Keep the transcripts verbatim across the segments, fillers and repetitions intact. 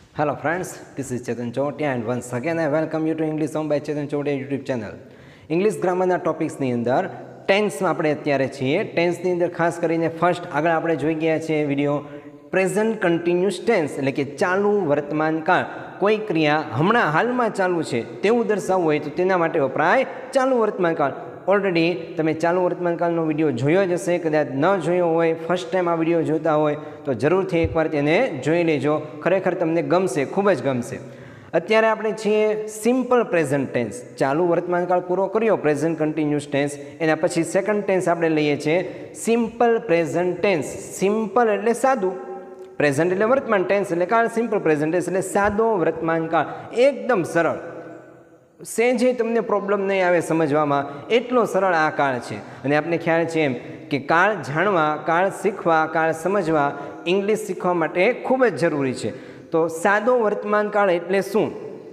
Hello friends, this is Chetan Chotia and once again I welcome you to English Home by Chetan Chotia YouTube channel. English ગ્રામરના ટોપિક્સની અંદર ટેન્સમાં આપણે અત્યારે છીએ. ટેન્સની અંદર ખાસ કરીને ફર્સ્ટ આગળ આપણે જોઈ ગયા છીએ વિડીયો પ્રેઝન્ટ કન્ટિન્યુઅસ ટેન્સ એટલે કે ચાલુ વર્તમાન કાળ. કોઈ ક્રિયા હમણાં હાલમાં ચાલુ છે તેવું દર્શાવવું હોય તો તેના માટે વપરાય ચાલુ વર્તમાન કાળ. ઓલરેડી તમે ચાલુ વર્તમાનકાળનો વિડીયો જોયો જ હશે, કદાચ ન જોયો હોય, ફર્સ્ટ ટાઈમ આ વિડીયો જોતા હોય તો જરૂરથી એકવાર તેને જોઈ લેજો. ખરેખર તમને ગમશે, ખૂબ જ ગમશે. અત્યારે આપણે છીએ સિમ્પલ પ્રેઝન્ટ ટેન્સ. ચાલુ વર્તમાનકાળ પૂરો કર્યો પ્રેઝન્ટ કન્ટિન્યુઅસ ટેન્સ, એના પછી સેકન્ડ ટેન્સ આપણે લઈએ છીએ સિમ્પલ પ્રેઝન્ટ ટેન્સ. સિમ્પલ એટલે સાદું, પ્રેઝન્ટ એટલે વર્તમાન, ટેન્સ એટલે કાળ, સિમ્પલ પ્રેઝન્ટ ટેન્સ એટલે સાદો વર્તમાનકાળ. એકદમ સરળ, સહેજે તમને પ્રોબ્લેમ નહીં આવે સમજવામાં, એટલો સરળ આ કાળ છે. અને આપને ખ્યાલ છે એમ કે કાળ જાણવા, કાળ શીખવા, કાળ સમજવા, ઇંગ્લિશ શીખવા માટે ખૂબ જ જરૂરી છે. તો સાદો વર્તમાન કાળ એટલે શું?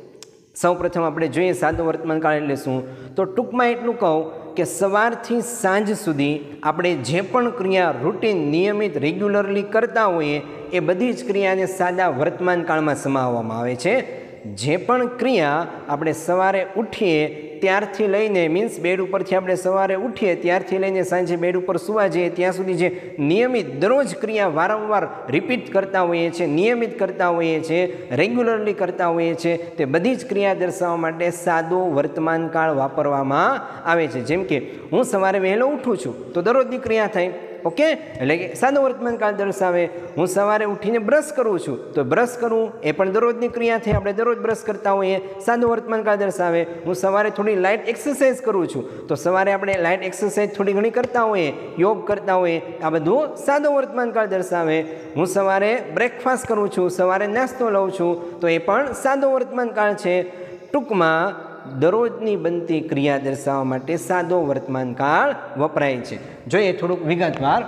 સૌ પ્રથમ આપણે જોઈએ સાદો વર્તમાન કાળ એટલે શું. તો ટૂંકમાં એટલું કહું કે સવારથી સાંજ સુધી આપણે જે પણ ક્રિયા રૂટીન, નિયમિત, રેગ્યુલરલી કરતા હોઈએ એ બધી જ ક્રિયાને સાદા વર્તમાન કાળમાં સમાવવામાં આવે છે. જે પણ ક્રિયા આપણે સવારે ઉઠીએ ત્યારથી લઈને, મીન્સ બેડ ઉપરથી આપણે સવારે ઉઠીએ ત્યારથી લઈને સાંજે બેડ ઉપર સુવા જઈએ ત્યાં સુધી જે નિયમિત દરરોજ ક્રિયા વારંવાર રિપીટ કરતા હોઈએ છીએ, નિયમિત કરતા હોઈએ છીએ, રેગ્યુલરલી કરતા હોઈએ છીએ, તે બધી જ ક્રિયા દર્શાવવા માટે સાદો વર્તમાન કાળ વાપરવામાં આવે છે. જેમ કે હું સવારે વહેલો ઉઠું છું તો દરરોજની ક્રિયા થાય, ઓકે, એટલે કે સાદો વર્તમાન કાળ દર્શાવે. હું સવારે ઉઠીને બ્રશ કરું છું તો બ્રશ કરવું એ પણ દરરોજની ક્રિયા થઈ, આપણે દરરોજ બ્રશ કરતા હોઈએ, સાદો વર્તમાન કાળ દર્શાવે. હું સવારે થોડી લાઇટ એક્સરસાઇઝ કરું છું તો સવારે આપણે લાઇટ એક્સરસાઇઝ થોડી ઘણી કરતા હોઈએ, યોગ કરતા હોઈએ, આ બધું સાદો વર્તમાન કાળ દર્શાવે. હું સવારે બ્રેકફાસ્ટ કરું છું, સવારે નાસ્તો લઉં છું તો એ પણ સાદો વર્તમાન કાળ છે. ટૂંકમાં દરરોજની બનતી ક્રિયા દર્શાવવા માટે સાદો વર્તમાન કાળ વપરાય છે. જોઈએ થોડુંક વિગતવાર.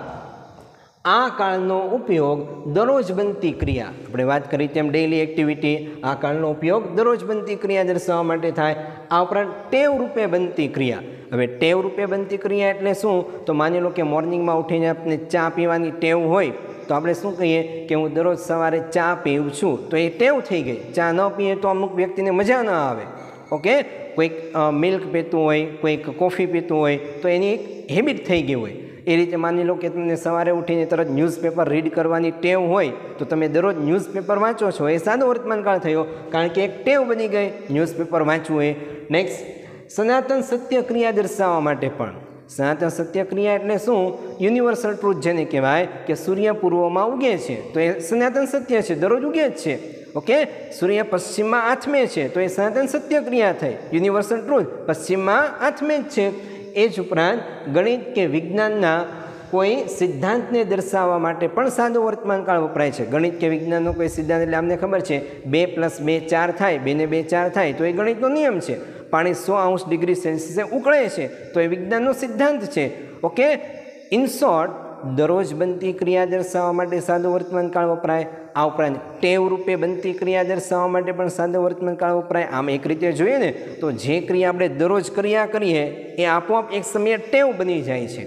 આ કાળનો ઉપયોગ દરરોજ બનતી ક્રિયા, આપણે વાત કરી તેમ ડેઇલી એક્ટિવિટી, આ કાળનો ઉપયોગ દરરોજ બનતી ક્રિયા દર્શાવવા માટે થાય. આ ઉપરાંત ટેવ રૂપે બનતી ક્રિયા. હવે ટેવ રૂપે બનતી ક્રિયા એટલે શું? તો માની લો કે મોર્નિંગમાં ઉઠીને આપણે ચા પીવાની ટેવ હોય તો આપણે શું કહીએ કે હું દરરોજ સવારે ચા પીઉં છું, તો એ ટેવ થઈ ગઈ. ચા ન પીએ તો અમુક વ્યક્તિને મજા ન આવે, ઓકે. કોઈક મિલ્ક પીતું હોય, કોઈક કોફી પીતું હોય તો એની એક હેબિટ થઈ ગઈ હોય. એ રીતે માની લો કે તમને સવારે ઉઠીને તરત ન્યૂઝપેપર રીડ કરવાની ટેવ હોય તો તમે દરરોજ ન્યૂઝપેપર વાંચો છો, એ સાદો વર્તમાન કાળ થયો, કારણ કે એક ટેવ બની ગઈ ન્યૂઝપેપર વાંચવું એ. નેક્સ્ટ, સનાતન સત્ય ક્રિયા દર્શાવવા માટે પણ. સનાતન સત્ય ક્રિયા એટલે શું? યુનિવર્સલ ટ્રુથ જેને કહેવાય કે સૂર્ય પૂર્વમાં ઉગે છે તો એ સનાતન સત્ય છે, દરરોજ ઉગે જ છે, ઓકે. સૂર્ય પશ્ચિમમાં આથમે છે તો એ સનાતન સત્ય ક્રિયા થઈ, યુનિવર્સલ ટ્રુથ, પશ્ચિમમાં આથમે જ છે. એ જ ઉપરાંત ગણિત કે વિજ્ઞાનના કોઈ સિદ્ધાંતને દર્શાવવા માટે પણ સાદો વર્તમાન કાળ વપરાય છે. ગણિત કે વિજ્ઞાનનો કોઈ સિદ્ધાંત એટલે અમને ખબર છે બે પ્લસ બે ચાર થાય, બે ને બે ચાર થાય તો એ ગણિતનો નિયમ છે. પાણી સો અંશ ડિગ્રી સેલ્સિયસે ઉકળે છે તો એ વિજ્ઞાનનો સિદ્ધાંત છે, ઓકે. ઇન શોર્ટ, દરરોજ બનતી ક્રિયા દર્શાવવા માટે સાદો વર્તમાન કાળ વપરાય. આ ઉપરાંત ટેવ રૂપે બનતી ક્રિયા દર્શાવવા માટે પણ સાદો વર્તમાન કાળ વપરાય. આમ એક રીતે જોઈએ ને તો જે ક્રિયા આપણે દરરોજ ક્રિયા કરીએ એ આપોઆપ એક સમયે ટેવ બની જાય છે.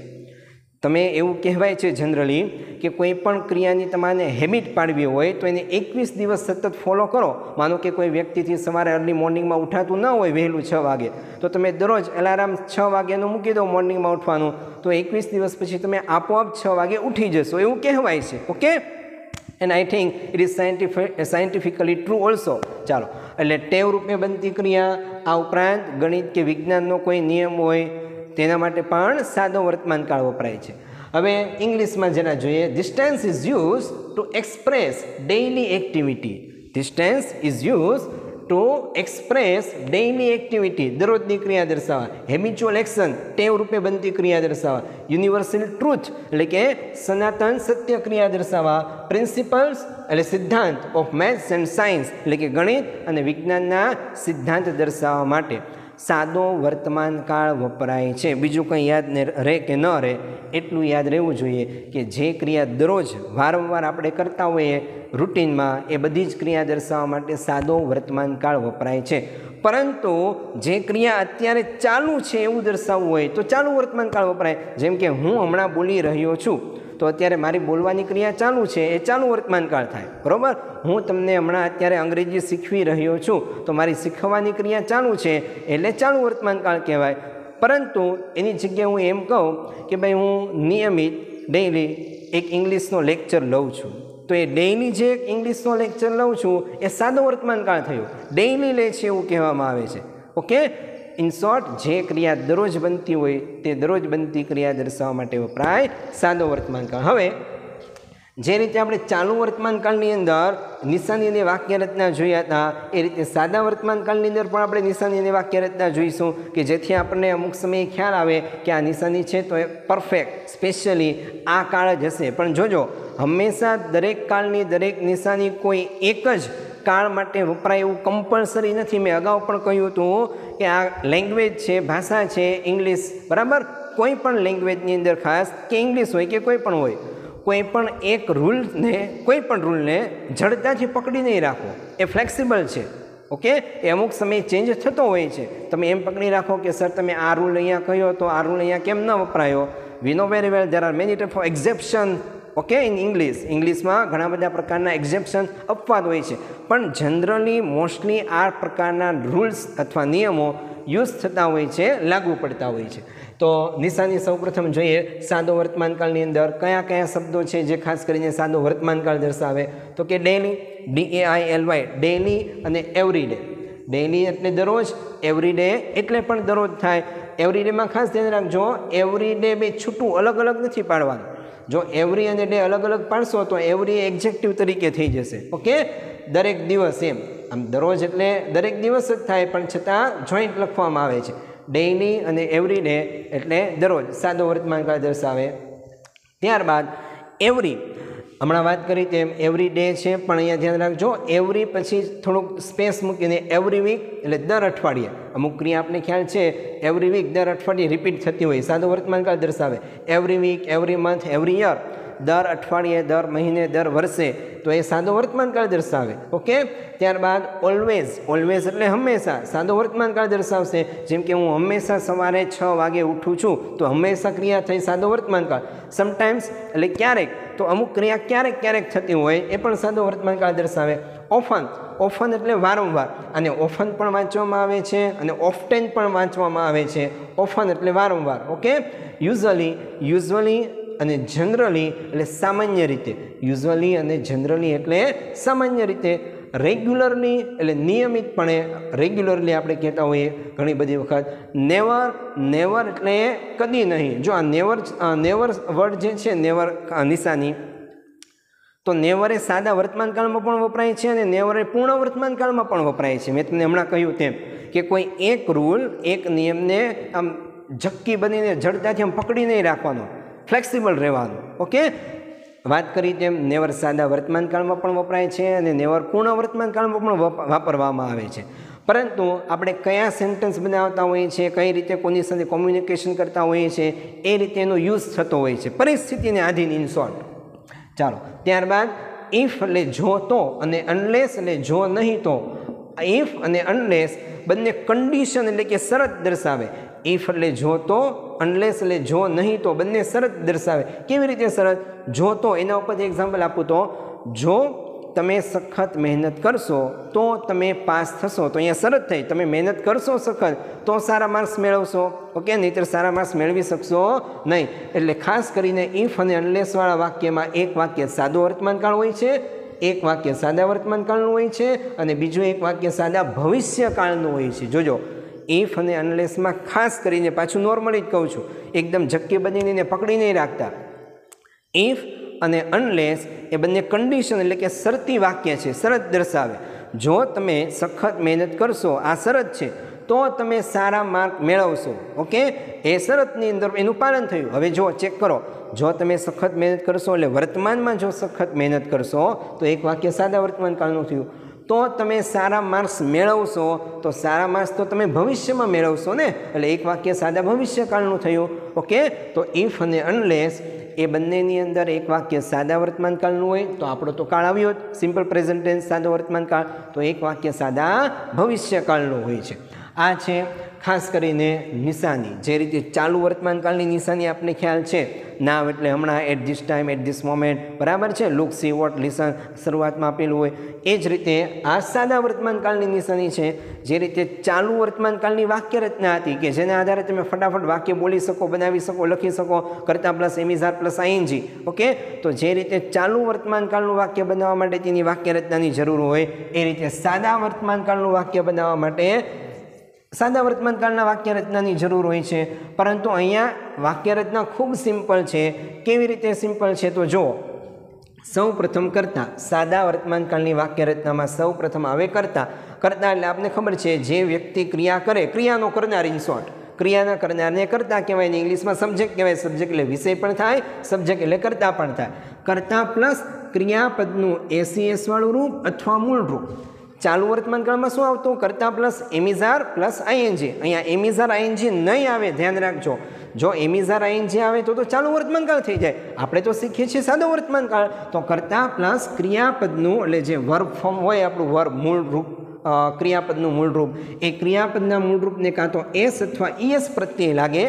તમે એવું કહેવાય છે જનરલી કે કોઈ પણ ક્રિયાની તમારે હેબિટ પાડવી હોય તો એને એકવીસ દિવસ સતત ફોલો કરો. માનો કે કોઈ વ્યક્તિથી સવારે અર્લી મોર્નિંગમાં ઉઠાતું ન હોય વહેલું છ વાગે, તો તમે દરરોજ એલાર્મ છ વાગ્યાનું મૂકી દો મોર્નિંગમાં ઉઠવાનું, તો એકવીસ દિવસ પછી તમે આપોઆપ છ વાગે ઉઠી જશો, એવું કહેવાય છે, okay. And I think it is scientific scientifically true also. ચાલો, એટલે ટેવ રૂપે બનતી ક્રિયા, આ ઉપરાંત ગણિત કે વિજ્ઞાનનો કોઈ નિયમ હોય તેના માટે પણ સાદો વર્તમાન કાળ વપરાય છે. હવે ઇંગ્લિશમાં જરા જોઈએ. This tense is use to express daily activity. This tense is use to express daily activity, દરરોજની ક્રિયા દર્શાવવા. હેબિચ્યુઅલ એક્શન, ટેવ રૂપે બનતી ક્રિયા દર્શાવવા. યુનિવર્સલ ટ્રુથ એટલે કે સનાતન સત્ય ક્રિયા દર્શાવવા. પ્રિન્સિપલ્સ એટલે સિદ્ધાંત ઓફ મેથ્સ એન્ડ સાયન્સ એટલે કે ગણિત અને વિજ્ઞાનના સિદ્ધાંત દર્શાવવા માટે સાદો વર્તમાન કાળ વપરાય છે. બીજું કંઈ યાદ રહે કે ન રહે એટલું યાદ રહેવું જોઈએ કે જે ક્રિયા દરરોજ વારંવાર આપણે કરતા હોઈએ રૂટીનમાં, એ બધી જ ક્રિયા દર્શાવવા માટે સાદો વર્તમાન કાળ વપરાય છે. પરંતુ જે ક્રિયા અત્યારે ચાલુ છે એવું દર્શાવવું હોય તો ચાલુ વર્તમાન કાળ વપરાય. જેમ કે હું હમણાં બોલી રહ્યો છું તો અત્યારે મારી બોલવાની ક્રિયા ચાલુ છે એ ચાલુ વર્તમાનકાળ થાય, બરાબર. હું તમને હમણાં અત્યારે અંગ્રેજી શીખવી રહ્યો છું તો મારી શીખવાની ક્રિયા ચાલુ છે એટલે ચાલુ વર્તમાનકાળ કહેવાય. પરંતુ એની જગ્યાએ હું એમ કહું કે ભાઈ હું નિયમિત ડેઇલી એક ઇંગ્લિશનો લેક્ચર લઉં છું, તો એ ડેઇલી જે એક ઇંગ્લિશનો લેક્ચર લઉં છું એ સાદો વર્તમાનકાળ થયો, ડેઇલી લે છે એવું કહેવામાં આવે છે. ઓકે, ઇન શોર્ટ, જે ક્રિયા દરરોજ બનતી હોય તે દરરોજ બનતી ક્રિયા દર્શાવવા માટે વપરાય સાદો વર્તમાનકાળ. હવે જે રીતે આપણે ચાલુ વર્તમાનકાળની અંદર નિશાની અને વાક્ય રચના જોયા હતા એ રીતે સાદા વર્તમાનકાળની અંદર પણ આપણે નિશાની અને વાક્ય રચના જોઈશું કે જેથી આપણને અમુક સમયે ખ્યાલ આવે કે આ નિશાની છે તો એ પરફેક્ટ સ્પેશિયલી આ કાળ જ હશે. પણ જોજો, હંમેશા દરેક કાળની દરેક નિશાની કોઈ એક જ કાળ માટે વપરાય એવું કમ્પલસરી નથી. મેં અગાઉ પણ કહ્યું હતું કે આ લેંગ્વેજ છે, ભાષા છે ઇંગ્લિશ, બરાબર. કોઈ પણ લેંગ્વેજની અંદર ખાસ કે ઇંગ્લિશ હોય કે કોઈ પણ હોય, કોઈ પણ એક રૂલને કોઈ પણ રૂલને જડતાથી પકડી નહીં રાખો, એ ફ્લેક્સિબલ છે. ઓકે, એ અમુક સમયે ચેન્જ થતો હોય છે. તમે એમ પકડી રાખો કે સર તમે આ રૂલ અહીંયા કહ્યો તો આ રૂલ અહીંયા કેમ ન વપરાયો. We know very well there are many type of exception. Okay, in English ઇંગ્લિશમાં ઘણા બધા પ્રકારના એક્ઝેપ્શન અપવાદ હોય છે, પણ જનરલી મોસ્ટલી આ પ્રકારના રૂલ્સ અથવા નિયમો યુઝ થતા હોય છે, લાગુ પડતા હોય છે. તો નિશાની સૌપ્રથમ જોઈએ સાદો વર્તમાનકાળની અંદર કયા કયા શબ્દો છે જે ખાસ કરીને સાદો વર્તમાનકાળ દર્શાવે. તો કે daily, D A I L Y, daily અને એવરી ડે. ડેલી એટલે દરરોજ, એવરી ડે એટલે પણ દરરોજ થાય. એવરી ડેમાં ખાસ ધ્યાન રાખજો, એવરી ડે બે છૂટું અલગ અલગ નથી પાડવાનું. જો એવરી અને ડે અલગ અલગ પાડશો તો એવરી એક્ઝેક્ટિવ તરીકે થઈ જશે. ઓકે, દરેક દિવસ એમ, આમ દરરોજ એટલે દરેક દિવસ જ થાય પણ છતાં જોઈન્ટ લખવામાં આવે છે. ડેઇલી અને એવરી ડે એટલે દરરોજ સાદો વર્તમાનકાળ દર્શાવે. ત્યારબાદ એવરી, હમણાં વાત કરી તેમ એવરી ડે છે પણ અહીંયા ધ્યાન રાખજો એવરી પછી થોડુંક સ્પેસ મૂકીને એવરી વીક એટલે દર અઠવાડિયે. અમુક ક્રિયા આપણે ખ્યાલ છે એવરી વીક દર અઠવાડિયે રિપીટ થતી હોય, સાદો વર્તમાનકાળ દર્શાવે. Every week, every month, every year, દર અઠવાડિયે, દર મહિને, દર વર્ષે, તો એ સાદો વર્તમાનકાળ દર્શાવે. ઓકે, ત્યારબાદ ઓલવેઝ, ઓલવેઝ એટલે હંમેશા, સાદો વર્તમાનકાળ દર્શાવશે. જેમ કે હું હંમેશા સવારે છ વાગે ઉઠું છું તો હંમેશા ક્રિયા થઈ સાદો વર્તમાનકાળ. સમટાઈમ્સ એટલે ક્યારેક, તો અમુક ક્રિયા ક્યારેક ક્યારેક થતી હોય એ પણ સાદો વર્તમાનકાળ દર્શાવે. ઓફન, ઓફન એટલે વારંવાર, અને ઓફન પણ વાંચવામાં આવે છે અને ઓફટેન પણ વાંચવામાં આવે છે. ઓફન એટલે વારંવાર. ઓકે, યુઝઅલી, યુઝવલી અને જનરલી એટલે સામાન્ય રીતે. યુઝઅલી અને જનરલી એટલે સામાન્ય રીતે. રેગ્યુલરલી એટલે નિયમિતપણે, રેગ્યુલરલી આપણે કહેતા હોઈએ ઘણી બધી વખત. નેવર, નેવર એટલે કદી નહીં. જો આ નેવર નેવર વર્ડ જે છે, નેવર નિશાની, તો નેવર એ સાદા વર્તમાનકાળમાં પણ વપરાય છે અને નેવર એ પૂર્ણ વર્તમાનકાળમાં પણ વપરાય છે. મેં તમને હમણાં કહ્યું તેમ કે કોઈ એક રૂલ, એક નિયમને આમ ઝક્કી બનીને જડતાથી આમ પકડી નહીં રાખવાનો, ફ્લેક્સિબલ રહેવાનું. ઓકે, વાત કરી તેમ નેવર સાદા વર્તમાનકાળમાં પણ વપરાય છે અને નેવર પૂર્ણ વર્તમાનકાળમાં પણ વાપરવામાં આવે છે. પરંતુ આપણે કયા સેન્ટેન્સ બનાવતા હોઈએ છીએ, કઈ રીતે કોની સાથે કોમ્યુનિકેશન કરતા હોઈએ છીએ એ રીતે એનો યુઝ થતો હોય છે, પરિસ્થિતિને આધીન, ઇન શોર્ટ. ચાલો, ત્યારબાદ ઇફ એટલે જો તો અને અનલેસ એટલે જો નહીં તો. ઇફ અને અનલેસ બંને કન્ડિશન એટલે કે શરત દર્શાવે. ઇફ એટલે જો તો, અનલેસ એટલે જો નહીં તો, બંને શરત દર્શાવે. કેવી રીતે શરત? જો તો, એના ઉપરથી એક્ઝામ્પલ આપું તો, જો તમે સખત મહેનત કરશો તો તમે પાસ થશો. તો અહીંયા શરત થઈ, તમે મહેનત કરશો સખત તો સારા માર્ક્સ મેળવશો. ઓકે, નહીંતર સારા માર્ક્સ મેળવી શકશો નહીં. એટલે ખાસ કરીને ઇફ અને અનલેસવાળા વાક્યમાં એક વાક્ય સાદો વર્તમાનકાળ હોય છે, એક વાક્ય સાદા વર્તમાનકાળનું હોય છે અને બીજું એક વાક્ય સાદા ભવિષ્યકાળનું હોય છે. જોજો, ઇફ અને અનલેસમાં ખાસ કરીને, પાછું નોર્મલી જ કહું છું, એકદમ ઝક્કી બનીને પકડી નહીં રાખતા. ઇફ અને અનલેસ એ બંને કન્ડિશન એટલે કે શરતી વાક્ય છે, શરત દર્શાવે. જો તમે સખત મહેનત કરશો, આ શરત છે, તો તમે સારા માર્ક મેળવશો. ઓકે, એ શરતની અંદર એનું પાલન થયું. હવે જો ચેક કરો, જો તમે સખત મહેનત કરશો એટલે વર્તમાનમાં જો સખત મહેનત કરશો તો એક વાક્ય સાદા વર્તમાનકાળનું થયું. તો તમે સારા માર્ક્સ મેળવશો, તો સારા માર્ક્સ તો તમે ભવિષ્યમાં મેળવશો ને, એટલે એક વાક્ય સાદા ભવિષ્યકાળનું થયું. ઓકે, તો ઇફ અને અનલેસ એ બંનેની અંદર એક વાક્ય સાદા વર્તમાનકાળનું હોય તો આપણો તો કાળ આવ્યો જ, સિમ્પલ પ્રેઝન્ટ ટેન્સ સાદો વર્તમાનકાળ, તો એક વાક્ય સાદા ભવિષ્યકાળનું હોય છે. आ छे खास करीने निशानी जे रीते चालू वर्तमानकालनी निशानी आपने ख्याल छे नाव एटले हमणा at this time at this moment बराबर छे लुक सी वॉट लिसन शुरुआत में आपेलुं होय ए ज रीते आ सादा वर्तमानकालनी निशानी छे जे रीते चालू वर्तमानकालनी वाक्य रचना हती के जेना आधारे तमे फटाफट वाक्य बोली सको बनावी सको लखी सको कर्ता plus am is are plus ING okay तो जे रीते चालू वर्तमानकालनुं वाक्य बनाववा माटे तेनी वाक्य रचनानी जरूर होय ए रीते सादा वर्तमानकालनुं वाक्य बनाववा माटे सादा वर्तमानकालना वाक्य रचनानी जरूर होय छे परंतु अहींया वाक्य रचना खूब सिम्पल छे केवी रीते सिम्पल छे तो जो सौ प्रथम करता सादा वर्तमानकालनी वाक्य रचनामां सौ प्रथम आवे करता करता एटले आपने खबर छे जे व्यक्ति क्रिया करे क्रियानो करनार इन शॉर्ट क्रियाना करनारने करता कहेवाय ने इंग्लिशमां सब्जेक्ट कहेवाय सब्जेक्ट एटले विषय पण थाय सब्जेक्ट एटले करता पण थाय करता प्लस क्रियापदनुं एसीएस वाळुं रूप अथवा मूळ रूप चालू वर्तमानकाल में शू आवतुं करता प्लस एमिजार प्लस आईएनजी अहींया एमिजार आईएनजी नहीं आवे ध्यान राखजो जो एमिजार आईएनजी आवे तो तो चालू वर्तमानकाल थई जाय आपणे तो शीखीए छीए सादो वर्तमानकाल तो करता प्लस क्रियापदनुं एटले जे वर्ब फॉर्म होय आपणुं वर्ब मूळ रूप क्रियापदनुं मूळ रूप ए क्रियापदना मूळ रूपने कां तो एस अथवा ईएस प्रत्यय लागे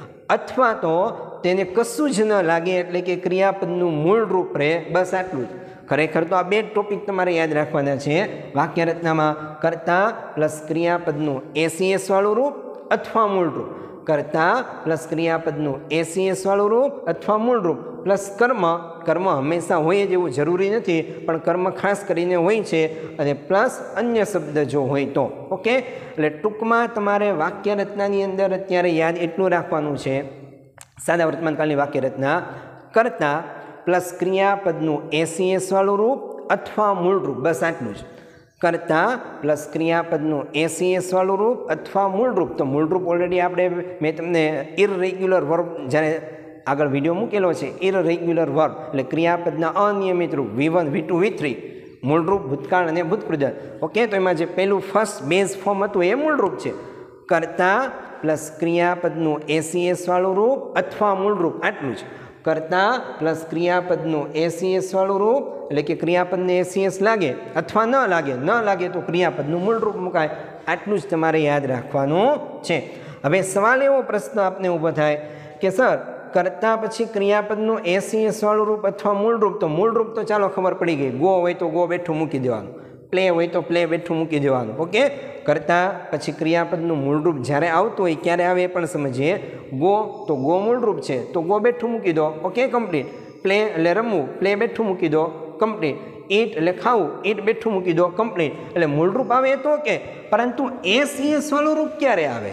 अथवा तो तेने कशुं ज न लागे एटले के क्रियापदनुं मूळ रूप रहे बस आटલું જ खरेखर तो आ बे टॉपिक तमारे याद राखवाना छे वाक्य रचनामां करता प्लस क्रियापदनुं एसीएस वाळुं रूप अथवा मूळ रूप करता प्लस क्रियापदनुं एसीएस वाळुं रूप अथवा मूळ रूप प्लस कर्म कर्म हमेशा होय जेवुं जरूरी नथी पण कर्म खास करीने होय छे अने प्लस अन्य शब्द जो होय तो ओके એટલે ટૂંકમાં તમારે વાક્ય રચનાની અંદર અત્યારે યાદ એટલું રાખવાનું છે સાદા વર્તમાનકાળની વાક્ય રચના કરતા प्लस क्रियापदनुं एसीएस वाळुं रूप अथवा मूळ रूप बस आटલું જ करता प्लस क्रियापदनुं एसीएस वाळुं रूप अथवा मूळ रूप तो मूळ रूप ऑलरेडी आपणे मैं तमने इररेग्युलर वर्ब ज्यारे आगळ विडियो मूकेलो छे इररेग्युलर वर्ब એટલે क्रियापदना अनियमित रूप V one V two V three मूळ रूप भूतकाळ અને ભૂતપ્રધાન ओके तो एमां जे पहेલું फर्स्ट बेज फॉर्म हतुं ए मूळ रूप छे करता प्लस क्रियापदनुं एसीएस वाळुं रूप अथवा मूळ रूप आटલું જ करता प्लस क्रियापदनुं एसीएस वाळुं रूप एटले के क्रियापदने एसीएस लागे अथवा न लागे न लागे तो क्रियापदनुं मूळ रूप मुकाय आटલું જ तमारे याद राखवानुं छे हवे सवाल एवो प्रश्न आपने ऊभो थाय के सर करता पछी क्रियापदनुं एसीएस वाळुं रूप अथवा मूळ रूप तो मूळ रूप तो चालो खबर पड़ी गई गो होय तो गो बेठुं मूकी देवानुं प्ले होय तो प्ले बेठुं मूकी देवानुं ओके करता पछी क्रियापदनुं मूळ रूप ज्यारे आवतुं होय क्यारे आवे पण समजीए गो तो गो मूळ रूप छे तो गो बेठुं मूकी दो ओके कम्प्लीट प्ले एटले रमવું प्ले बेठुं मूकी दो कम्प्लीट ईट एटले खाવું ईट बेठुं मूकी दो कम्प्लीट एटले मूळ रूप आवे तो ओके परंतु एसीएस वाळुं रूप क्यारे आवे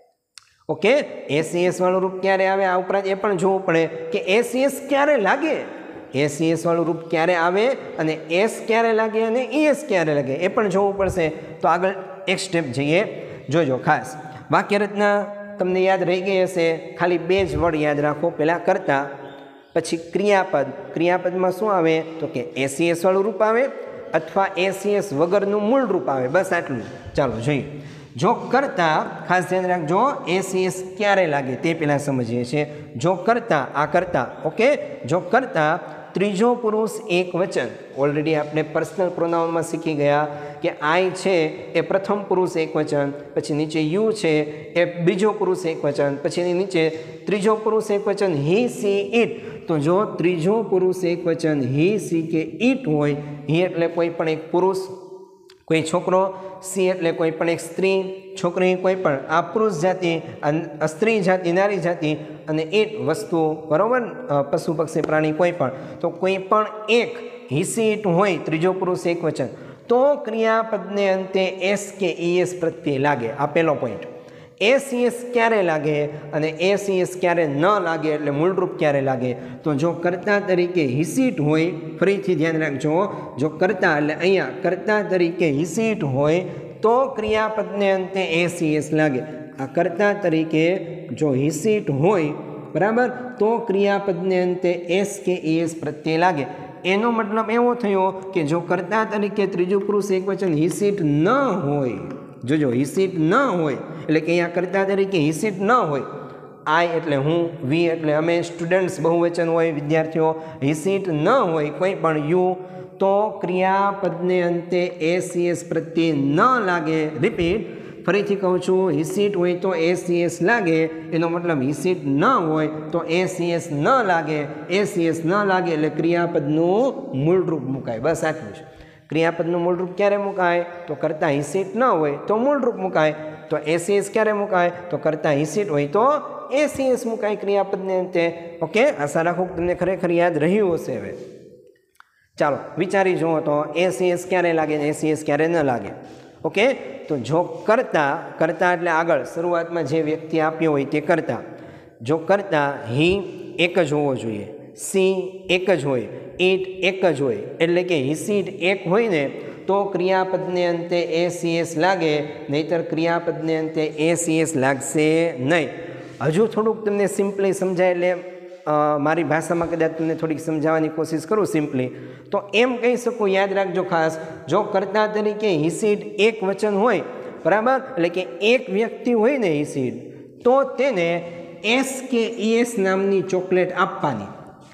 ओके एसीएस वाळुं रूप क्यारे आवे आ उपरांत ए पण जोवुं पड़े के एसीएस क्यारे लागे एसीएस वाळुं रूप क्यारे आवे अने एस क्यारे लागे अने ईएस क्यारे लागे ए पण जोवुं पड़शे तो आगळ एक स्टेप जईए जोजो खास वाक्य रचना तमने याद रही गई हशे खाली बे ज वर्ड याद राखो पहेला करता पछी क्रियापद क्रियापद में शुं आवे तो के एसीएस वाळुं रूप आवे अथवा एसीएस वगरनुं मूळ रूप आवे बस आटલું चालो जोईए जो करता खास ध्यान राखजो एसीएस क्यारे लागे ते पहेला समजीए छे जो करता आ करता ओके जो करता त्रीजो पुरुष एक वचन ऑलरेडी आपने पर्सनल प्रोनाउन में सीखी गया कि आई छे ए प्रथम पुरुष एक वचन पछी नीचे यू छे ए बीजो पुरुष एक वचन पछी नीचे त्रीजो पुरुष एक वचन ही सी इट तो जो त्रीजो पुरुष एक वचन ही सी के इट होय ही एटले कोई पण एक पुरुष कोई छोकरो सी एटले कोई पण एक स्त्री छोकरी कोई पण आ पुरुष जाति स्त्री जाति नारी जाति अने इट वस्तु बराबर पशु पक्षी प्राणी कोई पण तो कोई पण एक हिसी इट होय त्रीजो पुरुष एक वचन तो क्रियापदने अंते एस के ईएस प्रत्यय लागे आ पहेलो पॉइंट एसीएस क्यारे लागे अने एसीएस क्यारे न लागे एटले मूळरूप क्यारे लागे तो जो कर्ता तरीके हिसीट होय फरीथी ध्यान राखजो जो कर्ता एटले अहींया कर्ता तरीके हिसीट होय तो क्रियापदने अंते एसीएस लागे आ कर्ता तरीके जो हिसीट होय बराबर तो क्रियापदने अंते एस के ईएस प्रत्यय लागे एनो मतलब एवो थयो कि जो कर्ता तरीके त्रीजो पुरुष एकवचन हिसीट न होय जो जो हिसीट न होय एटले के अहींया कर्ता तरीके हिसीट न होय आई एटले हूँ वी एटले अमे स्टूडेंट्स बहुवचन होय विद्यार्थीओ हिसीट न होय कोई पण यू तो क्रियापदने अंते एसीएस प्रत्यय न लागे रिपीट ફરીથી કહું છું, હિસીટ હોય તો એસીએસ લાગે, એનો મતલબ હિસીટ ન હોય તો એસીએસ ન લાગે, એસીએસ ન લાગે એટલે ક્રિયાપદનું મૂળરૂપ મુકાય. બસ આટલું છે. ક્રિયાપદનું મૂળરૂપ ક્યારે મુકાય? તો કરતા હિસીટ ન હોય તો મૂળરૂપ મુકાય. તો એસીએસ ક્યારે મુકાય? તો કરતા હિસીટ હોય તો એસીએસ મુકાય ક્રિયાપદને અંતે. ઓકે, આશા રાખું તમને ખરેખર યાદ રહ્યું હશે. હવે ચાલો વિચારી જુઓ તો એસીએસ ક્યારે લાગે ને એસીએસ ક્યારે ન લાગે. ઓકે, તો જો કરતા કરતા એટલે આગળ શરૂઆતમાં જે વ્યક્તિ આપ્યો હોય તે કરતા, જો કરતા હી એક જ હોવો જોઈએ, સી એક જ હોય, ઈટ એક જ હોય, એટલે કે હિસીટ એક હોય ને તો ક્રિયાપદને અંતે એસીએસ લાગે, નહીતર ક્રિયાપદને અંતે એસીએસ લાગશે નહીં. હજુ થોડુંક તમને સિમ્પલી સમજાય એટલે મારી ભાષામાં કદાચ તમને થોડીક સમજાવવાની કોશિશ કરું સિમ્પલી, તો એમ કહી શકું, યાદ રાખજો ખાસ, જો કર્તા તરીકે હિસીટ એક વચન હોય, બરાબર, એટલે કે એક વ્યક્તિ હોય ને હિસીટ, તો તેને એસ કે ઈએસ નામની ચોકલેટ આપવાની.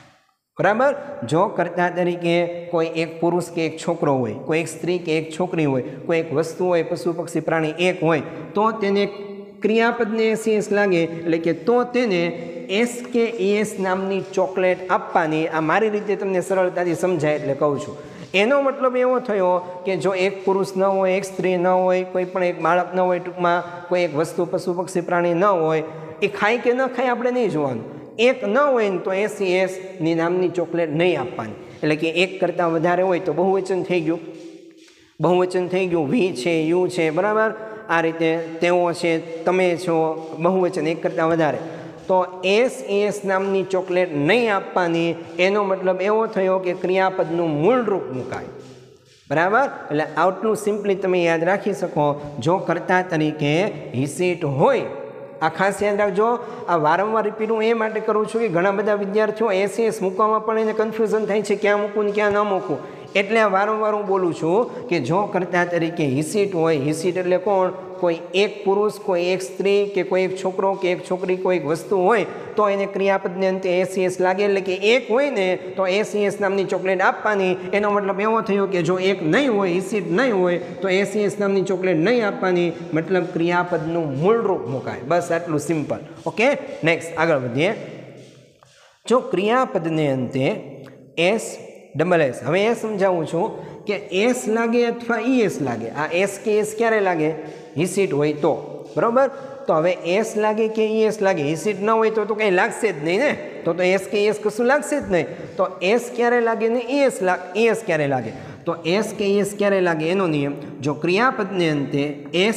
બરાબર, જો કર્તા તરીકે કોઈ એક પુરુષ કે એક છોકરો હોય, કોઈ એક સ્ત્રી કે એક છોકરી હોય, કોઈ એક વસ્તુ હોય, પશુ પક્ષી પ્રાણી એક હોય, તો તેને ક્રિયાપદને એસીએસ લાગે, એટલે કે તો તેને એસ કે ઈએસ નામની ચોકલેટ આપવાની. આ મારી રીતે તમને સરળતાથી સમજાય એટલે કહું છું. એનો મતલબ એવો થયો કે જો એક પુરુષ ન હોય, એક સ્ત્રી ન હોય, કોઈ પણ એક બાળક ન હોય, ટૂંકમાં કોઈ એક વસ્તુ પશુ પક્ષી પ્રાણી ન હોય, એ ખાય કે ન ખાય આપણે નહીં જોવાનું. એક ન હોય ને તો એસઈએસની નામની ચોકલેટ નહીં આપવાની. એટલે કે એક કરતાં વધારે હોય તો બહુવચન થઈ ગયું, બહુવચન થઈ ગયું, વી છે, યુ છે, બરાબર, આ રીતે તેઓ છે, તમે છો, બહુવચન એક કરતાં વધારે, તો એસ એસ નામની ચોકલેટ નહીં આપવાની. એનો મતલબ એવો થયો કે ક્રિયાપદનું મૂળરૂપ મુકાય. બરાબર, એટલે આટલું સિમ્પલી તમે યાદ રાખી શકો. જો કર્તા તરીકે હિસીટ હોય, આ ખાસ યાદ રાખજો. આ વારંવાર રિપીટ હું એ માટે કરું છું કે ઘણા બધા વિદ્યાર્થીઓ એસીએસ મૂકવામાં પણ એને કન્ફ્યુઝન થાય છે, ક્યાં મૂકવું ને ક્યાં ન મૂકવું. એટલે આ વારંવાર હું બોલું છું કે જો કર્તા તરીકે હિસીટ હોય, હિસીટ એટલે કોણ? કોઈ એક પુરુષ, કોઈ એક સ્ત્રી, કે કોઈ એક છોકરો કે એક છોકરી, કોઈ એક વસ્તુ હોય, તો એને ક્રિયાપદને અંતે એસીએસ લાગે, એટલે કે એક હોય ને તો એસીએસ નામની ચોકલેટ આપવાની. એનો મતલબ એવો થયો કે જો એક નહીં હોય, હિસીટ નહીં હોય, તો એસીએસ નામની ચોકલેટ નહીં આપવાની, મતલબ ક્રિયાપદનું મૂળરૂપ મુકાય. બસ આટલું સિમ્પલ. ઓકે, નેક્સ્ટ આગળ વધીએ. જો ક્રિયાપદને અંતે એસ ડબલ એસ, હવે એ સમજાવું છું કે એસ લાગે અથવા ઈએસ લાગે. આ એસ કે એસ ક્યારે લાગે? હિસીટ હોય તો. બરાબર, તો હવે એસ લાગે કે ઈએસ લાગે, હિસીટ ન હોય તો તો કંઈ લાગશે જ નહીં ને, તો તો એસ કે ઈએસ કશું લાગશે જ નહીં. તો એસ ક્યારે લાગે ને ઈએસ ઈએસ ક્યારે લાગે? તો એસ કે ઈએસ ક્યારે લાગે એનો નિયમ, જો ક્રિયાપદને અંતે S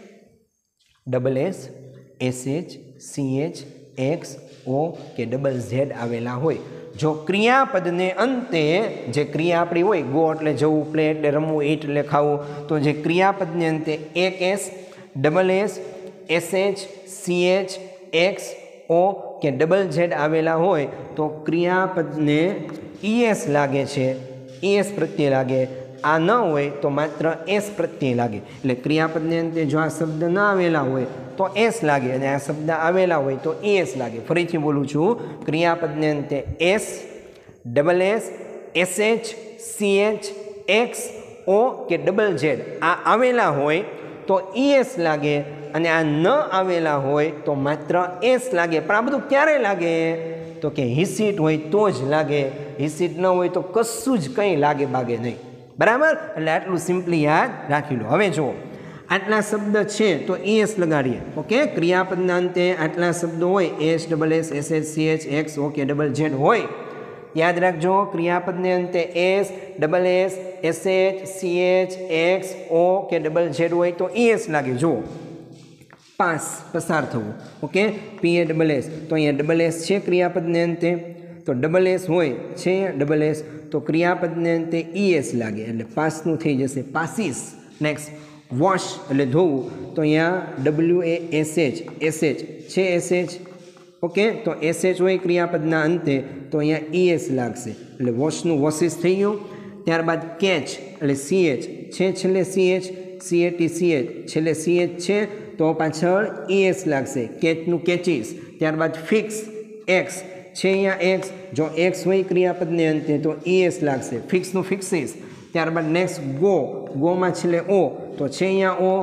double S, SH, CH, X, O કે ડબલ ઝેડ આવેલા હોય. જો ક્રિયાપદને અંતે જે ક્રિયા આપણી હોય, ગો એટલે જવું, પ્લે એટલે રમવું, ઈટ એટલે ખાવું, તો જે ક્રિયાપદને અંતે એક S, double S, SH, CH, X, O કે ડબલ ઝેડ આવેલા હોય તો ક્રિયાપદને ઈએસ લાગે છે, ઈએસ પ્રત્યે લાગે. આ ન હોય તો માત્ર એસ પ્રત્યે લાગે. એટલે ક્રિયાપદને અંતે જો આ શબ્દ ન આવેલા હોય તો એસ લાગે, અને આ શબ્દ આવેલા હોય તો ઈએસ લાગે. ફરીથી બોલું છું, ક્રિયાપદને અંતે S, double S, SH, CH, X, O કે ડબલ ઝેડ આ આવેલા હોય તો ઈએસ લાગે, અને આ ન આવેલા હોય તો માત્ર એસ લાગે. પણ આ બધું ક્યારે લાગે? તો કે હિસીટ હોય તો જ લાગે, હિસીટ ન હોય તો કશું જ કંઈ લાગે બાગે નહીં. બરાબર, એટલે આટલું સિમ્પલી યાદ રાખી લો. હવે જુઓ, આટલા શબ્દ છે તો ઈએસ લગાડીએ. ઓકે, ક્રિયાપદના અંતે આટલા શબ્દો હોય, S, double S, S H, C H, X, O કે ડબલ ઝેડ હોય. યાદ રાખજો, ક્રિયાપદને અંતે S, double S, S H, C H, X, O કે ડબલ ઝેડ હોય તો ઈએસ લાગે. જુઓ, પાસ, પસાર થવું. Okay, P A double S, તો અહીંયા ડબલ એસ છે ક્રિયાપદને અંતે, તો ડબલ એસ હોય છે ડબલ એસ, તો ક્રિયાપદને અંતે ઈએસ લાગે, એટલે પાસનું થઈ જશે પાસીસ. નેક્સ્ટ, વોશ એટલે ધોવું, તો અહીંયા W A S H, S H છે એસએચ. ઓકે, તો એસએચ હોય ક્રિયાપદના અંતે તો અહીંયા ઈએસ લાગશે, એટલે વોશનું વોશિસ થઈ ગયું. ત્યારબાદ કેચ એટલે સીએચ છે છેલ્લે, સીએચ, સીએટી સીએચ છેલ્લે સીએચ છે તો પાછળ ઈએસ લાગશે, કેચનું કેચીસ. ત્યારબાદ ફિક્સ, એક્સ છે અહીંયા એક્સ, જો એક્સ હોય ક્રિયાપદને અંતે તો ઈએસ લાગશે, ફિક્સનું ફિક્સીસ. ત્યારબાદ નેક્સ્ટ ગો, ગોમાં છેલ્લે ઓ, તો છે અહીંયા ઓ,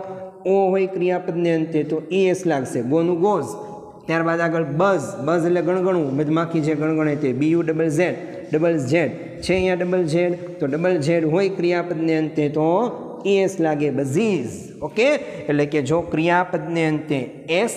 ઓ હોય ક્રિયાપદને અંતે તો ઈએસ લાગશે, ગોનું ગોઝ. ત્યારબાદ આગળ બઝ, બઝ એટલે ગણગણવું, મધમાખી જે ગણગણે તે, BU double Z, double Z છે અહીંયા ડબલ ઝેડ, તો ડબલ ઝેડ હોય ક્રિયાપદને અંતે તો એસ લાગે, બઝીઝ. ઓકે, એટલે કે જો ક્રિયાપદને અંતે S,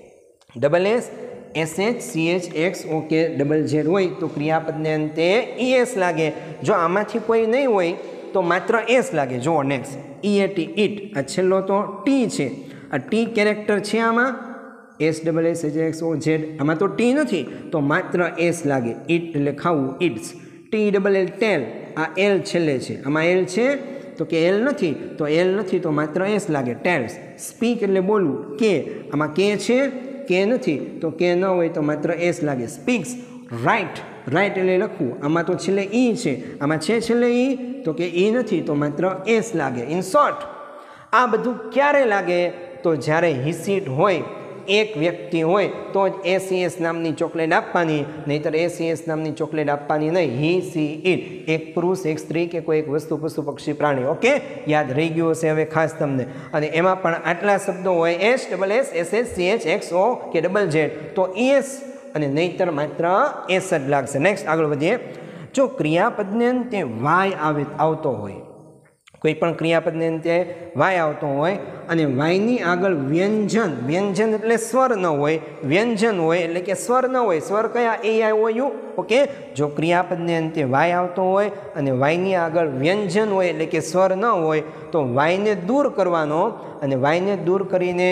double S, S H C H X ઓકે ડબલ ઝેડ હોય તો ક્રિયાપદને અંતે ઈએસ લાગે. જો આમાંથી કોઈ નહીં હોય તો માત્ર એસ લાગે. જો next E A T, eat. આ છેલ્લો તો ટી છે, આ ટી કેરેક્ટર છે આમાં, S double S H X O Z, આમાં તો ટી નથી તો માત્ર એસ લાગે. ઇટ એટલે ખાવું, eats. T double L, tell, આ એલ છેલ્લે છે, આમાં એલ છે તો કે એલ નથી, તો એલ નથી તો માત્ર એસ લાગે, ટેલ્સ. સ્પીક એટલે બોલવું, કે, આમાં કે છે, કે નથી તો કે ન હોય તો માત્ર એસ લાગે, સ્પીક્સ. રાઇટ, રાઇટ એટલે લખવું, આમાં તો છેલ્લે ઈ છે, આમાં છે છેલ્લે ઈ તો કે ઈ નથી તો માત્ર એસ લાગે. ઇન શોર્ટ આ બધું ક્યારે લાગે તો જ્યારે હિસીટ હોય, એક વ્યક્તિ હોય તો જ એસીએસ નામની ચોકલેટ આપવાની, નહીંતર એસીએસ નામની ચોકલેટ આપવાની નહીં. હી, સી, ઇટ, એક પુરુષ, એક સ્ત્રી કે કોઈ એક વસ્તુ, પશુ, પક્ષી, પ્રાણી. ઓકે, યાદ રહી ગયું હશે હવે ખાસ તમને. અને એમાં પણ આટલા શબ્દો હોય, S double S, S H C H X O કે ડબલ ઝેડ તો ઈએસ, અને નહીંતર માત્ર એસ જ લાગશે. નેક્સ્ટ આગળ વધીએ. જો ક્રિયાપદને અંતે વાય આવે આવતો હોય, કોઈ પણ ક્રિયાપદને અંતે વાય આવતો હોય અને વાયની આગળ વ્યંજન, વ્યંજન એટલે સ્વર ન હોય, વ્યંજન હોય એટલે કે સ્વર ન હોય. સ્વર કયા? એ આઈ ઓ યુ. ઓકે, જો ક્રિયાપદને અંતે વાય આવતો હોય અને વાયની આગળ વ્યંજન હોય એટલે કે સ્વર ન હોય તો વાયને દૂર કરવાનો અને વાયને દૂર કરીને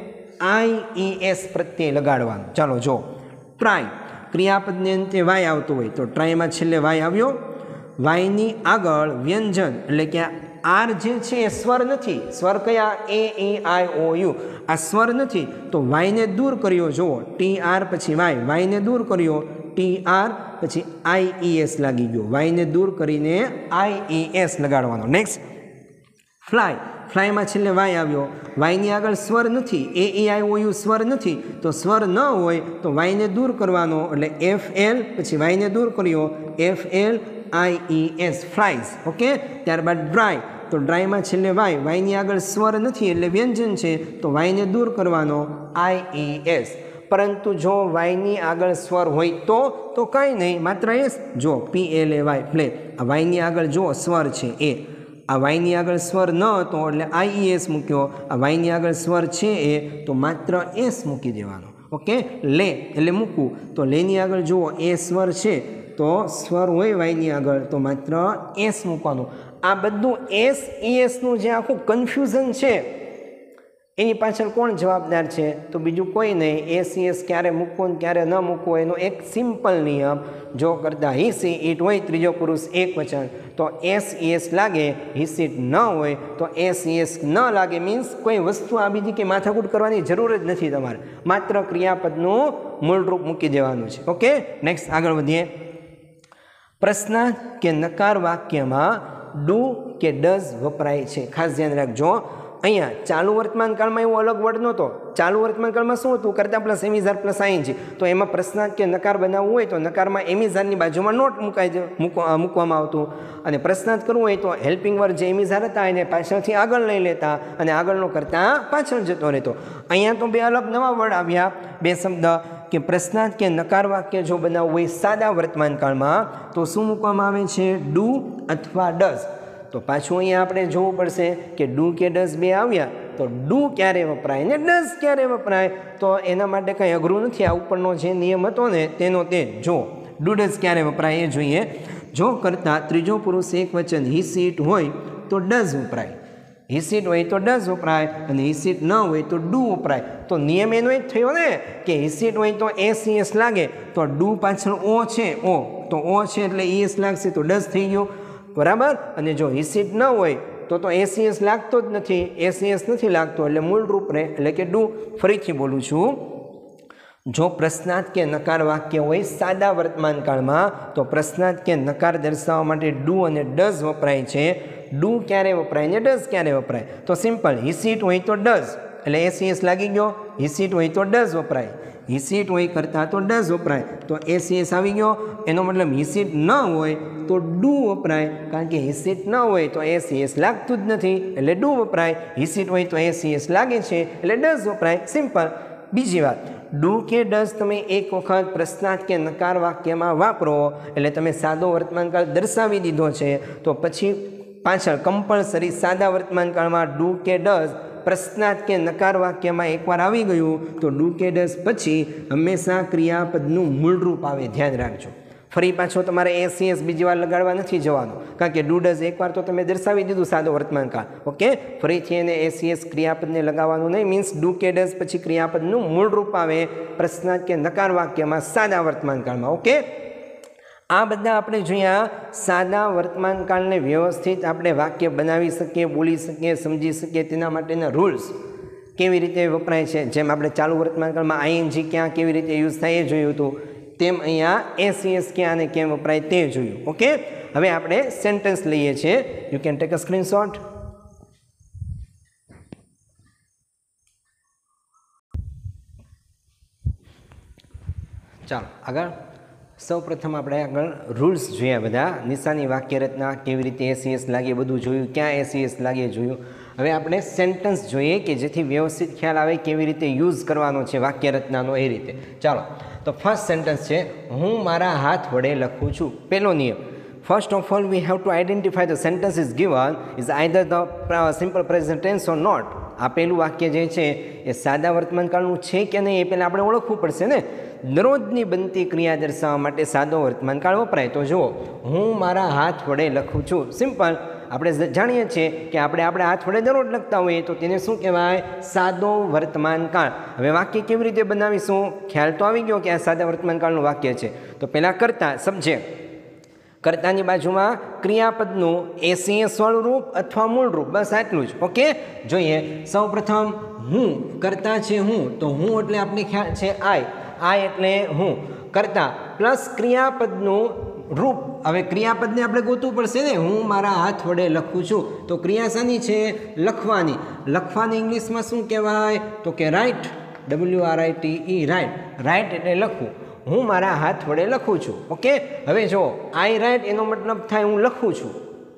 આઈ ઈ એસ પ્રત્યે લગાડવાનો. ચાલો જો, ટ્રાય, ક્રિયાપદને અંતે વાય આવતો હોય તો ટ્રાયમાં છેલ્લે વાય આવ્યો, વાયની આગળ વ્યંજન એટલે કે આર જે છે એ સ્વર નથી. સ્વર કયા? એ ઈ આઈ ઓ યુ, આ સ્વર નથી તો વાયને દૂર કર્યો. જુઓ, ટી આર પછી વાય, વાયને દૂર કર્યો, ટી આર પછી આઈ ઈ એસ લાગી ગયો, વાયને દૂર કરીને આઈ ઈ એસ લગાડવાનો. નેક્સ્ટ ફ્લાય, ફ્લાયમાં છેલ્લે વાય આવ્યો, વાયની આગળ સ્વર નથી, એ ઈ આઈ ઓ યુ સ્વર નથી તો સ્વર ન હોય તો વાયને દૂર કરવાનો એટલે એફ એલ પછી વાયને દૂર કર્યો, F L I E S, flies. Okay, ત્યારબાદ ડ્રાય, તો ડ્રાયમાં છેલ્લે વાય, વાયની આગળ સ્વર નથી એટલે વ્યંજન છે તો વાયને દૂર કરવાનો, આઈ ઈ એસ. પરંતુ જો વાયની આગળ સ્વર હોય તો તો કાંઈ નહીં, માત્ર એસ. જો P L A Y, play, આ વાયની આગળ જો સ્વર છે એ, આ વાયની આગળ સ્વર ન હતો એટલે આઈ ઈ એસ મૂક્યો, આ વાયની આગળ સ્વર છે એ તો માત્ર એસ મૂકી દેવાનો. ઓકે, લે એટલે મૂકવું, તો લેની આગળ જુઓ એ સ્વર છે તો સ્વર હોય વાયની આગળ તો માત્ર એસ મૂકવાનું. આ બધું એસ ઈ એસનું જે આખું કન્ફ્યુઝન છે એની પાછળ કોણ જવાબદાર છે? તો બીજું કોઈ નહીં, એસ ઈ એસ ક્યારે મૂકવો ને ક્યારે ન મૂકવો એનો એક સિમ્પલ નિયમ. જો કરતાં હી સી ઇટ હોય ત્રીજો પુરુષ એક વચન તો એસ ઈ એસ લાગે, હી સીટ ન હોય તો એસ ઈ એસ ન લાગે. મીન્સ કોઈ વસ્તુ આ બીજી કે માથાકૂટ કરવાની જરૂર જ નથી તમારે, માત્ર ક્રિયાપદનું મૂળરૂપ મૂકી દેવાનું છે. ઓકે, નેક્સ્ટ આગળ વધીએ. પ્રશ્નાર્થ કે નકાર વાક્યમાં ડુ કે ડઝ વપરાય છે. ખાસ ધ્યાન રાખજો, અહીંયા ચાલુ વર્તમાન કાળમાં એવો અલગ વર્ડ નહોતો. ચાલુ વર્તમાન કાળમાં શું હતું? કરતા પ્લસ એમિઝાર પ્લસ આઈએનજી. તો એમાં પ્રશ્નાર્થ કે નકાર બનાવવું હોય તો નકારમાં એમિઝારની બાજુમાં નોટ મુકાઈ મૂકવામાં આવતું, અને પ્રશ્નાર્થ કરવું હોય તો હેલ્પિંગ વર્ડ જે એમિઝાર હતા એને પાછળથી આગળ લઈ લેતા અને આગળનો કરતા પાછળ જતો રહેતો. અહીંયા તો બે અલગ નવા વર્ડ આવ્યા, બે શબ્દ કે પ્રશ્નાર્થ કે નકાર વાક્ય જો બનાવવું હોય સાદા વર્તમાન કાળમાં તો શું મૂકવામાં આવે છે? ડુ અથવા ડઝ. તો પાછું અહીંયા આપણે જોવું પડશે કે ડુ કે ડઝ બે આવ્યા તો ડુ ક્યારે વપરાય ને ડઝ ક્યારે વપરાય, તો એના માટે કંઈ અઘરું નથી. આ ઉપરનો જે નિયમ હતો ને તેનો તે જો ડુ ડઝ ક્યારે વપરાય એ જોઈએ. જો કરતાં ત્રીજો પુરુષ એક વચન હી સીટ હોય તો ડઝ વપરાય, હી સીટ હોય તો ડઝ વપરાય અને હી સીટ ન હોય તો ડુ વપરાય. તો નિયમ એનો જ થયો ને કે હી સીટ હોય તો એસ ઈ એસ લાગે, તો ડુ પાછળ ઓ છે, ઓ તો ઓ છે એટલે ઈ એસ લાગશે તો ડઝ થઈ ગયો, બરાબર. અને જો હી સીટ ન હોય તો તો એસ ઈ એસ લાગતો જ નથી, એસ ઈ એસ નથી લાગતો એટલે મૂળ રૂપ રહે એટલે કે ડુ. ફરીથી બોલું છું, જો પ્રશ્નાર્થ કે નકાર વાક્ય હોય સાદા વર્તમાન કાળમાં તો પ્રશ્નાર્થ કે નકાર દર્શાવવા માટે ડુ અને ડઝ વપરાય છે. ડુ ક્યારે વપરાય ને ડઝ ક્યારે વપરાય? તો સિમ્પલ, હી સીટ હોય તો ડઝ એટલે એસ ઈ એસ લાગી ગયો, હી સીટ હોય તો ડઝ વપરાય, હી સીટ હોય કરતાં તો ડઝ વપરાય, તો એ સી એસ આવી ગયો. એનો મતલબ હી સીટ ન હોય તો ડુ વપરાય, કારણ કે હી સીટ ન હોય તો એ સી એસ લાગતું જ નથી એટલે ડુ વપરાય. હી સીટ હોય તો એ સી એસ લાગે છે એટલે ડઝ વપરાય. સિમ્પલ. બીજી વાત, ડુ કે ડઝ તમે એક વખત પ્રશ્નાર્થ કે નકાર વાક્યમાં વાપરો એટલે તમે સાદો વર્તમાનકાળ દર્શાવી દીધો છે, તો પછી પાછળ કમ્પલસરી સાદા વર્તમાનકાળમાં ડુ કે ડઝ પ્રશ્નાર્થ કે નકાર વાક્યમાં એકવાર આવી ગયું તો ડુ કે ડઝ પછી હંમેશા ક્રિયાપદનું મૂળરૂપ આવે, ધ્યાન રાખજો. ફરી પાછો તમારે એ સી એસ બીજી વાર લગાડવા નથી જવાનું, કારણ કે ડુ ડઝ એકવાર તો તમે દર્શાવી દીધું સાદો વર્તમાનકાળ. ઓકે, ફરીથી એને એ સી એસ ક્રિયાપદને લગાવવાનું નહીં. મીન્સ ડુ કે ડઝ પછી ક્રિયાપદનું મૂળરૂપ આવે પ્રશ્નાર્થ કે નકાર વાક્યમાં સાદા વર્તમાનકાળમાં. ઓકે, આ બધા આપણે જોયા સાદા વર્તમાનકાળને વ્યવસ્થિત આપણે વાક્ય બનાવી શકીએ, બોલી શકીએ, સમજી શકીએ તેના માટેના રૂલ્સ કેવી રીતે વપરાય છે. જેમ આપણે ચાલુ વર્તમાનકાળમાં આઈએનજી ક્યાં કેવી રીતે યુઝ થાય એ જોયું હતું, તેમ અહીંયા એ સી એસ ક્યાં અને કેમ વપરાય તે જોયું. ઓકે, હવે આપણે સેન્ટેન્સ લઈએ છીએ. You can take a screenshot. ચાલો આગળ. સૌ પ્રથમ આપણે આગળ રૂલ્સ જોયા બધા. નિશાની વાક્ય રચના કેવી રીતે એ સી એસ લાગે બધું જોયું, ક્યાં એ સી એસ લાગે જોયું. હવે આપણે સેન્ટેન્સ જોઈએ કે જેથી વ્યવસ્થિત ખ્યાલ આવે કેવી રીતે યુઝ કરવાનો છે વાક્ય રચનાનો એ રીતે. ચાલો, તો ફર્સ્ટ સેન્ટેન્સ છે હું મારા હાથ વડે લખું છું. પહેલો નિયમ, first of all we have to identify the sentence is given is either the simple present tense or not. આપેલું વાક્ય જે છે એ સાદા વર્તમાનકાળનું છે કે નહીં એ પહેલાં આપણે ઓળખવું પડશે ને. દરરોજની બનતી ક્રિયા દર્શાવવા માટે સાદો વર્તમાનકાળ વપરાય. તો જુઓ, હું મારા હાથ વડે લખું છું. સિમ્પલ. આપણે જાણીએ છીએ કે આપણે આપણે હાથ વડે દરરોજ લખતા હોઈએ તો તેને શું કહેવાય? સાદો વર્તમાનકાળ. હવે વાક્ય કેવી રીતે બનાવીશું? ખ્યાલ તો આવી ગયો કે આ સાદા વર્તમાનકાળનું વાક્ય છે. તો પહેલાં કરતા સબ્જેક્ટ, કર્તાની બાજુમાં ક્રિયાપદનું એ સી એસ વાળું રૂપ અથવા મૂળ રૂપ, બસ આટલું જ. ઓકે, જોઈએ. સૌ પ્રથમ હું, કરતા છે હું, તો હું એટલે આપણે ખ્યાલ છે આઈ, આઈ એટલે હું. કરતા પ્લસ ક્રિયાપદનું રૂપ. હવે ક્રિયાપદને આપણે ગોતવું પડશે ને. હું મારા હાથ વડે લખું છું, તો ક્રિયા શાની છે? લખવાની. લખવાની ઇંગ્લિશમાં શું કહેવાય? તો કે write, W R I T E, write. Write એટલે લખવું. હું મારા હાથ વડે લખું છું. ઓકે, હવે જો આઈ રાઇટ એનો મતલબ થાય હું લખું છું.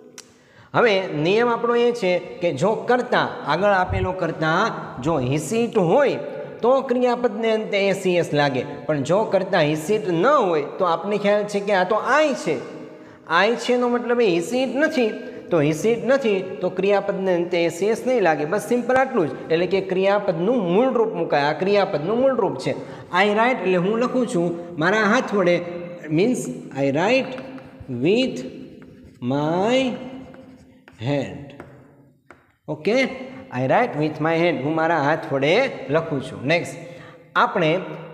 હવે નિયમ આપણો એ છે કે જો કરતા, આગળ આપેલો કરતા જો હિસીટ હોય તો ક્રિયાપદને અંતે એ સી એસ લાગે, પણ જો કરતા હિસીટ ન હોય તો આપને ખ્યાલ છે કે આ તો આઈ છે. આઈ છે એનો મતલબ એ હિસીટ નથી, તો હિસીટ નથી તો ક્રિયાપદને અંતે એ સી એસ નહીં લાગે. બસ સિમ્પલ આટલું જ. એટલે કે ક્રિયાપદનું મૂળ રૂપ મુકાય. આ ક્રિયાપદનું મૂળ રૂપ છે. આઈ રાઇટ એટલે હું લખું છું મારા હાથ વડે, means I write with my hand. Okay, I write with my hand, હું મારા હાથ વડે લખું છું. નેક્સ્ટ, આપણે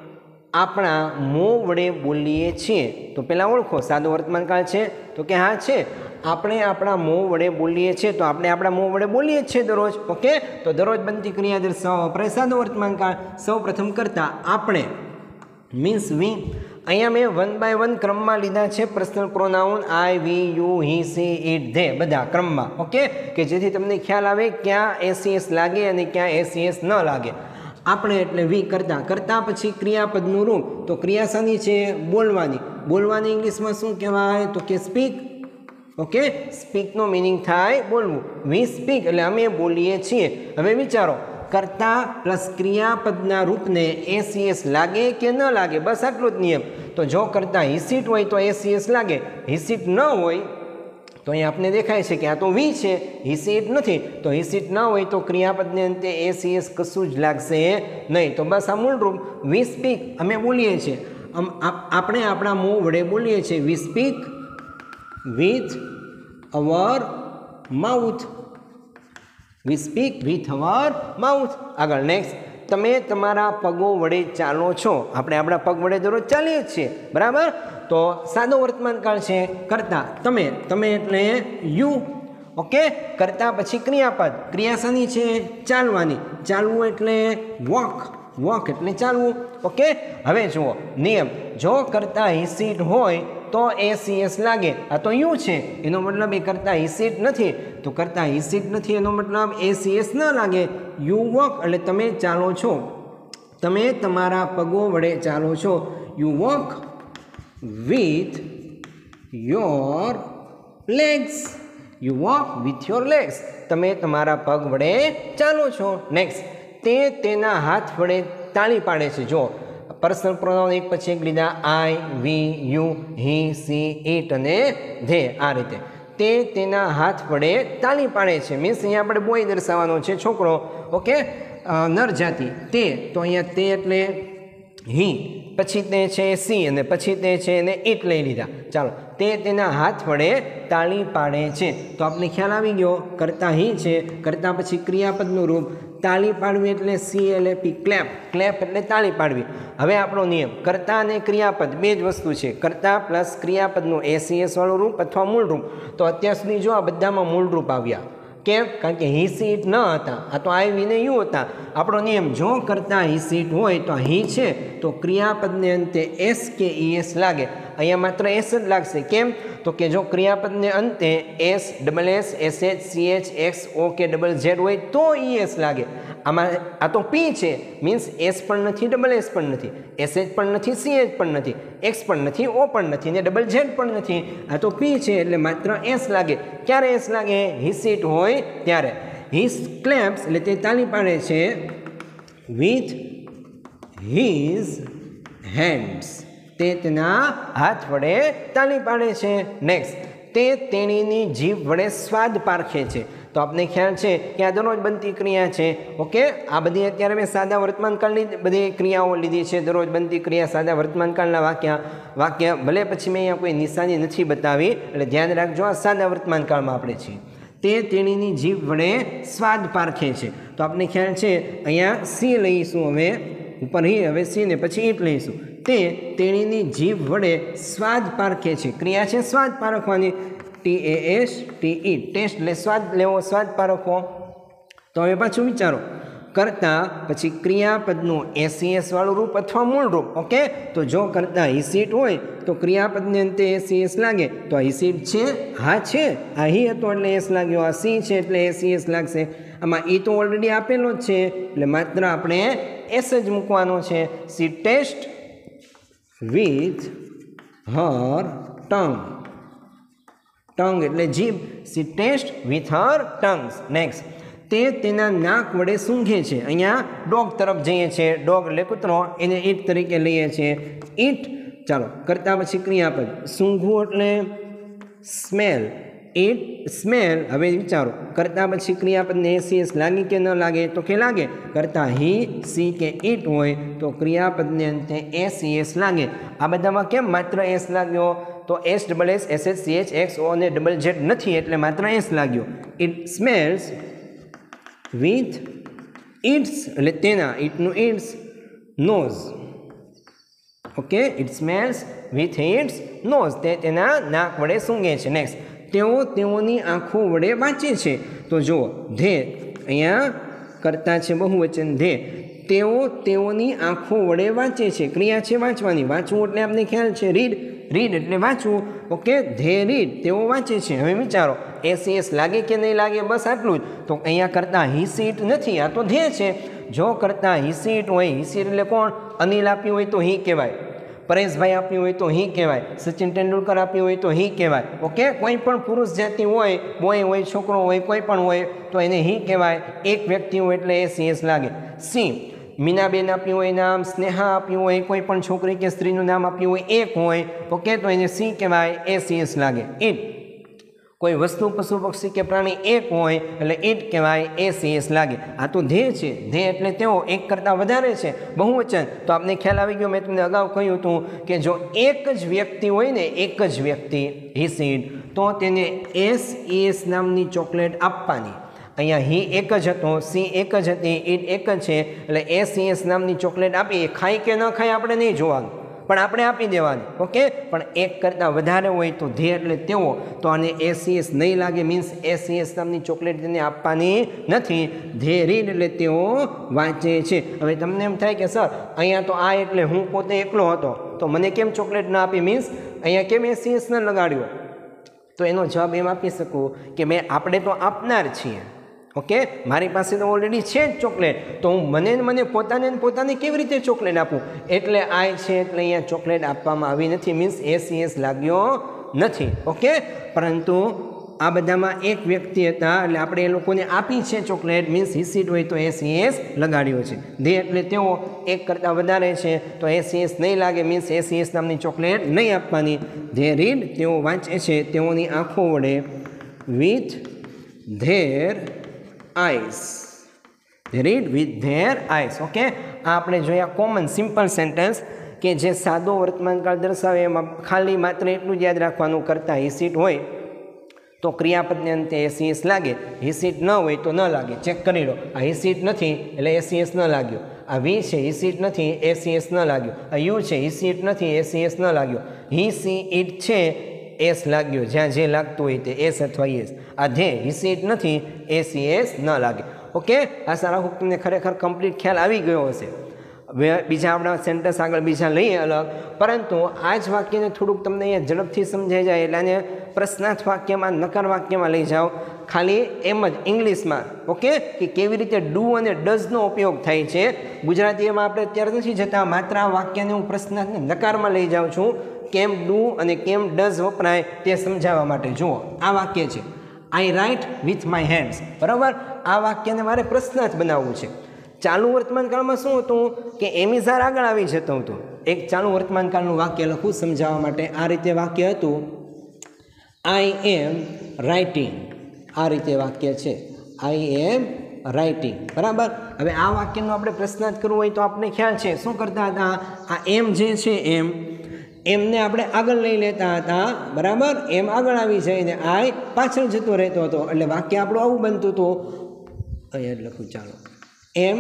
આપણા મોં વડે બોલીએ છીએ. તો પહેલાં ઓળખો, સાદો વર્તમાનકાળ છે તો કે હા છે. આપણે આપણા મોં વડે બોલીએ છીએ તો આપણે આપણા મોં વડે બોલીએ જ છીએ દરરોજ. ઓકે, તો દરરોજ બનતી ક્રિયા દર્શાવવા વપરાય સાદો વર્તમાનકાળ. સૌ પ્રથમ કરતા આપણે, મીન્સ વી. અહીંયા મેં વન બાય વન ક્રમમાં લીધા છે personal pronoun I, we, you, he, she, it, they, બધા ક્રમમાં. ઓકે, કે જેથી તમને ખ્યાલ આવે ક્યાં એ સી એસ લાગે અને ક્યાં એ સી એસ ન લાગે. આપણે એટલે વી, કરતા. કરતા પછી ક્રિયાપદનું રૂપ. તો ક્રિયા શાની છે? બોલવાની. બોલવાની ઇંગ્લિશમાં શું કહેવાય? તો કે સ્પીક. ઓકે, સ્પીકનો મિનિંગ થાય બોલવું. વી સ્પીક એટલે અમે બોલીએ છીએ. હવે વિચારો, કરતા પ્લસ ક્રિયાપદના રૂપને એ સી એસ લાગે કે ન લાગે? બસ આટલો જ નિયમ. તો જો કરતા હિસીટ હોય તો એ સી એસ લાગે, હિસીટ ન હોય તો અહીં આપને દેખાય છે કે આ તો વી છે, હિસીટ નથી. તો હિસીટ ન હોય તો ક્રિયાપદને અંતે એ સી એસ કશું જ લાગશે નહીં. તો બસ આ મૂળ રૂપ. વી સ્પીક, અમે બોલીએ છીએ. આપણે આપણા મોં વડે બોલીએ છીએ. We speak with our mouth. We speak with our mouth. આગળ નેક્સ્ટ, તમે તમારા પગો વડે ચાલો છો. આપણે આપણા પગ વડે દરરોજ ચાલીએ જ છીએ, બરાબર? તો સાદો વર્તમાનકાળ છે. કરતા તમે, તમે એટલે યુ. ઓકે, કરતા પછી ક્રિયાપદ. ક્રિયા શાની છે? ચાલવાની. ચાલવું એટલે વોક, વોક એટલે ચાલવું. ઓકે, હવે જુઓ નિયમ, જો કરતા હિસીટ હોય તો એ સી એસ લાગે. આ તો યુ છે, એનો મતલબ એ કરતા હિસીટ નથી. તો કરતા હિસીટ નથી એનો મતલબ એ સી એસ ન લાગે. યુ વોક એટલે તમે ચાલો છો. તમે તમારા પગો વડે ચાલો છો. You walk with your legs. You walk with your legs. તમે તમારા પગ વડે ચાલો છો. નેક્સ્ટ, તે તેના હાથ વડે તાળી પાડે છે. જો પર્સનલ પ્રોનાઉન એક પછી એક લીધા, I, we, you, he, she, it અને ધે. આ રીતે તે તેના હાથ વડે તાળી પાડે છે. મીન્સ અહીંયા આપણે બોય દર્શાવવાનો છે, છોકરો. ઓકે, નર જાતિ. તે તો અહીંયા તે એટલે હી, પછી તે છે સી અને પછી તે છે એને ઇટ લઈ લીધા. ચાલો, તે તેના હાથ વડે તાળી પાડે છે. તો આપણે ખ્યાલ આવી ગયો, કરતા હી છે, કરતા પછી ક્રિયાપદનું રૂપ. તાળી પાડવી એટલે C L A P, clap. Clap એટલે તાળી પાડવી. હવે આપણો નિયમ, કરતા અને ક્રિયાપદ બે જ વસ્તુ છે. કરતા પ્લસ ક્રિયાપદનું એસીએસ વાળું રૂપ અથવા મૂળ રૂપ. તો અત્યાર સુધી જો આ બધામાં મૂળ રૂપ આવ્યા. કેમ? કારણ કે હી સીટ ન હતા, આ તો આઈ વી ને યુ હતા. આપણો નિયમ, જો કરતા હી સીટ હોય તો હી છે તો ક્રિયાપદને અંતે એસ કે ઈ એસ લાગે. અહીંયા માત્ર એસ જ લાગશે. કેમ? તો કે જો ક્રિયાપદને અંતે S, double S, S H, C H, X, O કે ડબલ ઝેડ હોય તો ઈ એસ લાગે. આમાં આ તો પી છે, મીન્સ એસ પણ નથી, ડબલ એસ પણ નથી, એસ એચ પણ નથી, સી એચ પણ નથી, એક્સ પણ નથી, ઓ પણ નથી ને ડબલ ઝેડ પણ નથી. આ તો પી છે એટલે માત્ર એસ લાગે. ક્યારે એસ લાગે? હી સીટ હોય ત્યારે. હી ક્લેપ્સ એટલે તે તાળી પાડે છે વિથ હીઝ હેન્ડ્સ. તે તેના હાથ વડે તાળી પાડે છે. નેક્સ્ટ, તે તેણીની જીભ વડે સ્વાદ પારખે છે. તો આપને ખ્યાલ છે કે આ દરરોજ બનતી ક્રિયા છે. ઓકે, આ બધી અત્યારે મેં સાદા વર્તમાનકાળની બધી ક્રિયાઓ લીધી છે. દરરોજ બનતી ક્રિયા, સાદા વર્તમાનકાળના વાક્ય વાક્ય ભલે પછી મેં અહીંયા કોઈ નિશાની નથી બતાવી, એટલે ધ્યાન રાખજો, આ સાદા વર્તમાનકાળમાં આપણે છીએ. તે તેણીની જીભ વડે સ્વાદ પારખે છે. તો આપને ખ્યાલ છે અહીંયા સી લઈશું, હવે ઉપર હી, હવે સી ને પછી ઈટ લઈશું. તે તેણીની જીભ વડે સ્વાદ પારખે છે. ક્રિયા છે સ્વાદ પારખવાની. T A S T E, taste એટલે સ્વાદ લેવો, સ્વાદ પારખવો. તો હવે પાછું વિચારો, કરતા પછી ક્રિયાપદનું એસીએસ વાળું રૂપ અથવા મૂળ રૂપ. ઓકે, તો જો કરતા હી સીટ હોય તો ક્રિયાપદને અંતે એસીએસ લાગે. તો હી સીટ છે, હા છે, આ હી હતો એટલે એસ લાગ્યો, આ સી છે એટલે એસીએસ લાગશે. આમાં ઈ તો ઓલરેડી આપેલો જ છે એટલે માત્ર આપણે એસ જ મૂકવાનો છે. She taste with her tongue. Tongue એટલે જીભ. She taste with her tongues. Next, તે તેના નાક વડે સૂંઘે છે. અહીંયા ડોગ તરફ જઈએ છીએ. ડોગ એટલે કૂતરો, એને ઈટ તરીકે લઈએ છીએ. ઈટ. ચાલો, કરતા પછી ક્રિયાપદ. સૂંઘવું એટલે સ્મેલ. ઈટ સ્મેલ. હવે વિચારો, કરતા પછી ક્રિયાપદને એસીએસ લાગે કે ન લાગે? તો કે લાગે. કરતા હી, સી કે ઈટ હોય તો ક્રિયાપદને અંતે એસીએસ લાગે. આ બધામાં કેમ માત્ર એસ લાગ્યો? તો S, double S, S H, C H, X, O અને ડબલ ઝેડ નથી એટલે માત્ર એસ લાગ્યો. ઇટ સ્મેલ્સ વિથ ઇટ્સ એટલે તેના, ઇટનું its nose. Okay, it smells with its nose. તે તેના નાક વડે સૂંઘે છે. નેક્સ્ટ, તેઓ તેઓની આંખો વડે વાંચે છે. તો જુઓ, ધે અહીંયા કરતા છે બહુવચન ધે. તેઓ તેઓની આંખો વડે વાંચે છે. ક્રિયા છે વાંચવાની. વાંચવું એટલે આપણે ખ્યાલ છે રીડ. રીડ એટલે વાંચવું. ઓકે, ધે રીડ, તેઓ વાંચે છે. હવે વિચારો, એસીએસ લાગે કે નહીં લાગે? બસ આટલું જ. તો અહીંયા કરતા હી સીટ નથી, આ તો ધે છે. જો કરતા હી સીટ હોય, હી સીટ એટલે કોણ? અનિલ આપ્યું હોય તો હી કહેવાય, પરેશભાઈ આપ્યું હોય તો હી કહેવાય, સચિન તેંડુલકર આપ્યું હોય તો હી કહેવાય. ઓકે, કોઈ પણ પુરુષ જાતિ હોય, બોય હોય, છોકરો હોય, કોઈ પણ હોય તો એને હી કહેવાય. એક વ્યક્તિ હોય એટલે એસીએસ લાગે. સી, મીનાબેન આપ્યું હોય નામ, સ્નેહા આપ્યું હોય, કોઈ પણ છોકરી કે સ્ત્રીનું નામ આપ્યું હોય, એક હોય, ઓકે, તો એને સી કહેવાય, એસીએસ લાગે. ઈટ, કોઈ વસ્તુ, પશુ, પક્ષી કે પ્રાણી એક હોય એટલે ઈટ કહેવાય, એસીએસ લાગે. આ તો ધ્યેય છે. ધ્યેય એટલે તેઓ, એક કરતાં વધારે છે, બહુવચન. તો આપને ખ્યાલ આવી ગયો, મેં તમને અગાઉ કહ્યું હતું કે જો એક જ વ્યક્તિ હોય ને, એક જ વ્યક્તિ હી સીડ, તો તેને એસ એસ નામની ચોકલેટ આપવાની. અહીંયા હી એક જ હતો, સી એક જ હતી, ઈટ એક જ છે એટલે એસ એસ નામની ચોકલેટ આપી. ખાય કે ન ખાય આપણે નહીં જોવાનું, પણ આપણે આપી દેવાની. ઓકે, પણ એક કરતાં વધારે હોય તો ધ્યેય એટલે તેઓ, તો આને એસીએસ નહીં લાગે. મીન્સ એસીએસ નામની ચોકલેટ તેને આપવાની નથી. ધ્યેય રીડ એટલે તેઓ વાંચે છે. હવે તમને એમ થાય કે સર અહીંયા તો આ એટલે હું પોતે એકલો હતો તો મને કેમ ચોકલેટ ના આપી? મીન્સ અહીંયા કેમ એસીએસ ન લગાડ્યો? તો એનો જવાબ એમ આપી શકું કે મેં આપણે તો આપનાર છીએ, ઓકે, મારી પાસે તો ઓલરેડી છે જ ચોકલેટ, તો હું મને મને પોતાને પોતાને કેવી રીતે ચોકલેટ આપું? એટલે આઈ છે એટલે અહીંયા ચોકલેટ આપવામાં આવી નથી, મીન્સ એસીએસ લાગ્યો નથી. ઓકે, પરંતુ આ બધામાં એક વ્યક્તિ હતા એટલે આપણે એ લોકોને આપી છે ચોકલેટ, મીન્સ હિસીડ હોય તો એસીએસ લગાડ્યો છે. ધે એટલે તેઓ એક કરતાં વધારે છે તો એસીએસ નહીં લાગે, મીન્સ એસીએસ નામની ચોકલેટ નહીં આપવાની. ધે રીડ તેઓ વાંચે છે તેઓની આંખો વડે, with their eyes. They read with their eyes. Okay, આ આપણે જોયા કોમન સિમ્પલ સેન્ટેન્સ કે જે સાદો વર્તમાનકાળ દર્શાવે. એમાં ખાલી માત્ર એટલું જ યાદ રાખવાનું, કરતાં હિસીટ હોય તો ક્રિયાપદને અંતે એસીએસ લાગે, હિસીટ ન હોય તો ન લાગે. ચેક કરી લો, આ હિસીટ નથી એટલે એસીએસ ન લાગ્યો, આ વી છે હિસીટ નથી એસીએસ ન લાગ્યો, આ યુ છે હિસીટ નથી એસીએસ ન લાગ્યો, હી સી ઇટ છે એસ લાગ્યો, જ્યાં જે લાગતું હોય તે એસ અથવા એસ. આ ધે હિસીટ નથી એસીએસ ન લાગે. ઓકે, આ સારા હું તમને ખરેખર કમ્પ્લીટ ખ્યાલ આવી ગયો હશે. બીજા આપણા સેન્ટેન્સ આગળ બીજા લઈએ અલગ, પરંતુ આ જ વાક્યને થોડુંક તમને અહીંયા ઝડપથી સમજાઈ જાય એટલે આને પ્રશ્નાર્થ વાક્યમાં, નકાર વાક્યમાં લઈ જાઓ, ખાલી એમ જ ઇંગ્લિશમાં. ઓકે, કે કેવી રીતે ડુ અને ડઝનો ઉપયોગ થાય છે. ગુજરાતીમાં આપણે અત્યારે નથી જતા, માત્ર આ વાક્યને હું પ્રશ્નાર્થને નકારમાં લઈ જાઉં છું, કેમ ડુ અને કેમ ડઝ વપરાય તે સમજાવવા માટે. જુઓ, આ વાક્ય છે I write with my hands, બરાબર. આ વાક્યને મારે પ્રશ્નાર્થ બનાવવું છે. ચાલુ વર્તમાનકાળમાં શું હતું કે એમિઝાર આગળ આવી જતું હતું. એક ચાલુ વર્તમાનકાળનું વાક્ય લખું સમજાવવા માટે. આ રીતે વાક્ય હતું, આઈ એમ રાઇટિંગ. આ રીતે વાક્ય છે, આઈ એમ રાઇટિંગ, બરાબર. હવે આ વાક્યનો આપણે પ્રશ્નાર્થ કરવો હોય તો આપણે ખ્યાલ છે શું કરતા હતા, આ એમ જે છે એમ એમને આપણે આગળ લઈ લેતા હતા, બરાબર. એમ આગળ આવી જઈને આઈ પાછળ જતો રહેતો હતો, એટલે વાક્ય આપણું આવું બનતું હતું. અહીંયા લખું, ચાલો, એમ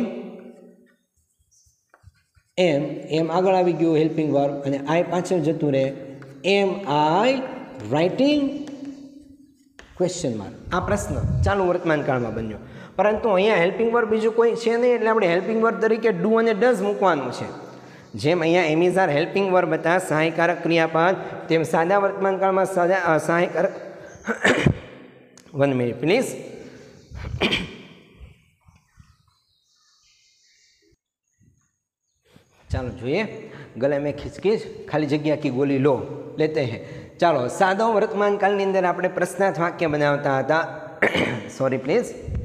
એમ એમ આગળ આવી ગયું હેલ્પિંગ વર્બ, અને આઈ પાછળ જતું રહે. Am I writing question mark. આ પ્રશ્ન ચાલુ વર્તમાનકાળમાં બન્યો, પરંતુ અહીંયા હેલ્પિંગ વર્બ બીજું કોઈ છે નહીં, એટલે આપણે હેલ્પિંગ વર્બ તરીકે ડુ અને ડઝ મૂકવાનું છે. જેમ અહીંયા એમિઝાર હેલ્પિંગ વર્બ હતા, સહાયકારક ક્રિયાપદ, તેમ સાદા વર્તમાનકાળમાં સાદા સહાયકારક. One minute please. ચાલો જોઈએ, ગલે મેં ખીચખીચ ખાલી જગ્યા કી ગોલી લો લેતે હૈ. ચાલો, સાદો વર્તમાનકાળની અંદર આપણે પ્રશ્નાર્થ વાક્ય બનાવતા હતા. Sorry please.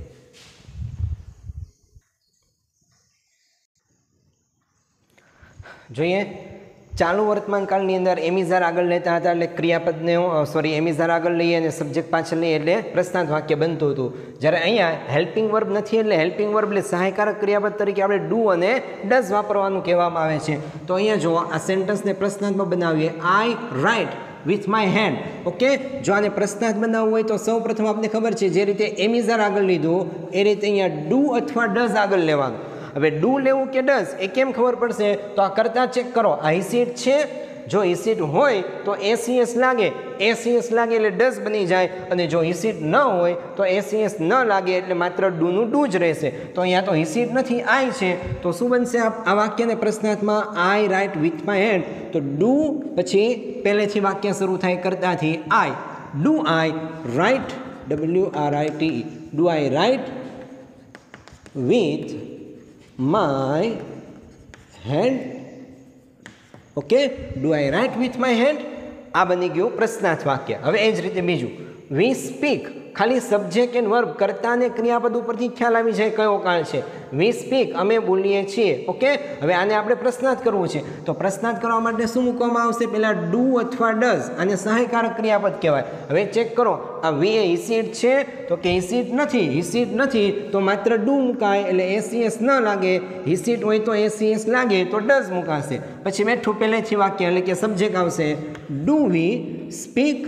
જોઈએ, ચાલુ વર્તમાનકાળની અંદર એમિઝાર આગળ લેતા હતા એટલે ક્રિયાપદને, સોરી એમિઝાર આગળ લઈએ અને સબ્જેક્ટ પાછળ લઈએ એટલે પ્રશ્નાર્થ વાક્ય બનતું હતું. જ્યારે અહીંયા હેલ્પિંગ વર્બ નથી એટલે હેલ્પિંગ વર્બ એટલે સહાયકારક ક્રિયાપદ તરીકે આપણે ડુ અને ડઝ વાપરવાનું કહેવામાં આવે છે. તો અહીંયા જો આ સેન્ટેન્સને પ્રશ્નાર્થમાં બનાવીએ, I write with my hand. Okay, જો આને પ્રશ્નાર્થ બનાવવું હોય તો સૌ પ્રથમ આપને ખબર છે જે રીતે એમિઝાર આગળ લીધું એ રીતે અહીંયા ડુ અથવા ડઝ આગળ લેવાનું. હવે ડુ લેવું કે ડઝ એ કેમ ખબર પડશે, તો આ કરતાં ચેક કરો. આ હિસીટ છે, જો હિસીટ હોય તો એસીએસ લાગે, એસીએસ લાગે એટલે ડઝ બની જાય, અને જો હિસીટ ન હોય તો એસીએસ ન લાગે એટલે માત્ર ડુનું ડુ જ રહેશે. તો અહીંયા તો હિસીટ નથી, આઈ છે, તો શું બનશે આ વાક્યને પ્રશ્નાર્થમાં, I write with my hand. તો ડુ પછી પહેલેથી વાક્ય શરૂ થાય કરતાથી, I do I write, W R I T, do I write with my hand. Okay, do I write with my hand. આ બની ગયું પ્રશ્નાર્થ વાક્ય. હવે એ જ રીતે બીજું, વી સ્પીક, ખાલી સબ્જેક્ટ એન્ડ વર્બ કરતા ને ક્રિયાપદ ઉપરથી ખ્યાલ આવી જાય કયો કાળ છે. વી સ્પીક, અમે બોલીએ છીએ. ઓકે, હવે આને આપણે પ્રશ્નાર્થ કરવું છે, તો પ્રશ્નાર્થ કરવા માટે શું મૂકવામાં આવશે, પહેલાં ડુ અથવા ડઝ, આને સહાયકારક ક્રિયાપદ કહેવાય. હવે ચેક કરો, આ વી એ હિસીટ છે તો કે હિસીટ નથી, હિસીટ નથી તો માત્ર ડુ મુકાય એટલે એસીએસ ન લાગે, હિસીટ હોય તો એસીએસ લાગે તો ડઝ મુકાશે. પછી બેઠું પહેલેથી વાક્ય એટલે કે સબ્જેક્ટ આવશે, do we speak.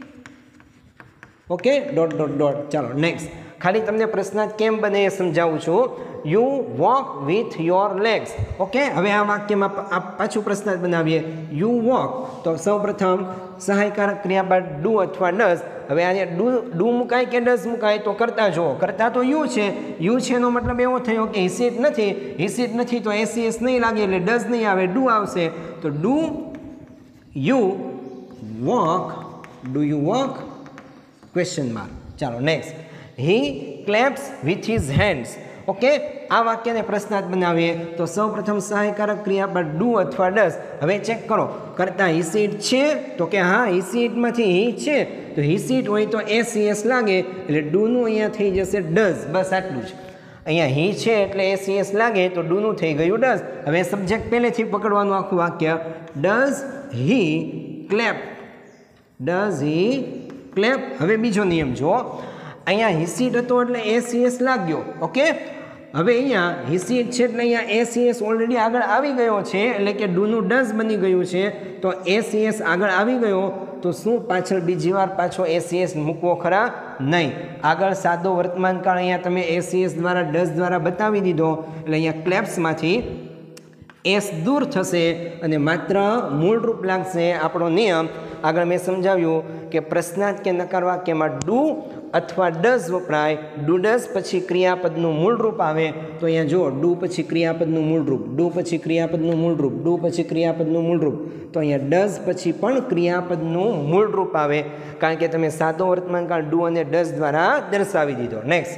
Okay, dot dot dot. ચાલો નેક્સ્ટ, ખાલી તમને પ્રશ્નાર્થ કેમ બને એ સમજાવું છું. You walk with your legs. Okay, હવે આ વાક્યમાં પાછું પ્રશ્નાર્થ બનાવીએ, યુ વોક. તો સૌ પ્રથમ સહાયકારક ક્રિયાપદ ડુ અથવા ડઝ. હવે આને ડુ ડુ મુકાય કે ડઝ મુકાય, તો કરતા જુઓ, કરતા તો યુ છે, યુ છે એનો મતલબ એવો થયો કે હિસીટ નથી, હિસીટ નથી તો એસીએસ નહીં લાગે એટલે ડઝ નહીં આવે, ડુ આવશે. તો do you walk, do you walk question mark. ચાલો next, he claps with his hands. Okay, આ વાક્યને પ્રશ્નાર્થ બનાવીએ તો સૌ પ્રથમ સહાયકારક ક્રિયાપદ ડુ અથવા ડઝ. હવે ચેક કરો, કરતા હી સીટ છે તો કે હા, હી સીટમાંથી હી છે તો હી સીટ હોય તો એસ એસ લાગે એટલે ડુનું અહીંયા થઈ જશે ડઝ. બસ આટલું જ. અહીંયા હી છે એટલે એસ એસ લાગે તો ડુનું થઈ ગયું ડઝ. હવે સબ્જેક્ટ પહેલેથી પકડવાનું આખું વાક્ય. Does he clap, does he clap. હવે બીજો નિયમ જુઓ, અહીંયા હી સીટ હતો એટલે એસ એસ લાગ્યો. ઓકે, હવે અહીંયા હી સીટ છે એટલે અહીંયા એસ એસ ઓલરેડી આગળ આવી ગયો છે એટલે કે ડુનું ડઝ બની ગયું છે. તો એસ એસ આગળ આવી ગયો તો શું પાછળ બીજી વાર પાછો એસ એસ મૂકવો ખરા? નહીં. આગળ સાદો વર્તમાનકાળ અહીંયા તમે એસ એસ દ્વારા ડઝ દ્વારા બતાવી દીધો એટલે અહીંયા ક્લેપ્સમાંથી એસ દૂર થશે અને માત્ર મૂળરૂપ લાગશે. આપણો નિયમ આગળ મેં સમજાવ્યું કે પ્રશ્નાર્થ કે નકાર વાક્યમાં ડુ અથવા ડઝ વપરાય. ડુ ડઝ પછી ક્રિયાપદનું મૂળરૂપ આવે તો અહીંયા જુઓ, ડુ પછી ક્રિયાપદનું મૂળરૂપ, ડુ પછી ક્રિયાપદનું મૂળરૂપ, ડુ પછી ક્રિયાપદનું મૂળરૂપ. તો અહીંયા ડઝ પછી પણ ક્રિયાપદનું મૂળરૂપ આવે કારણ કે તમે સાદો વર્તમાનકાળ ડુ અને ડઝ દ્વારા દર્શાવી દીધો. Next,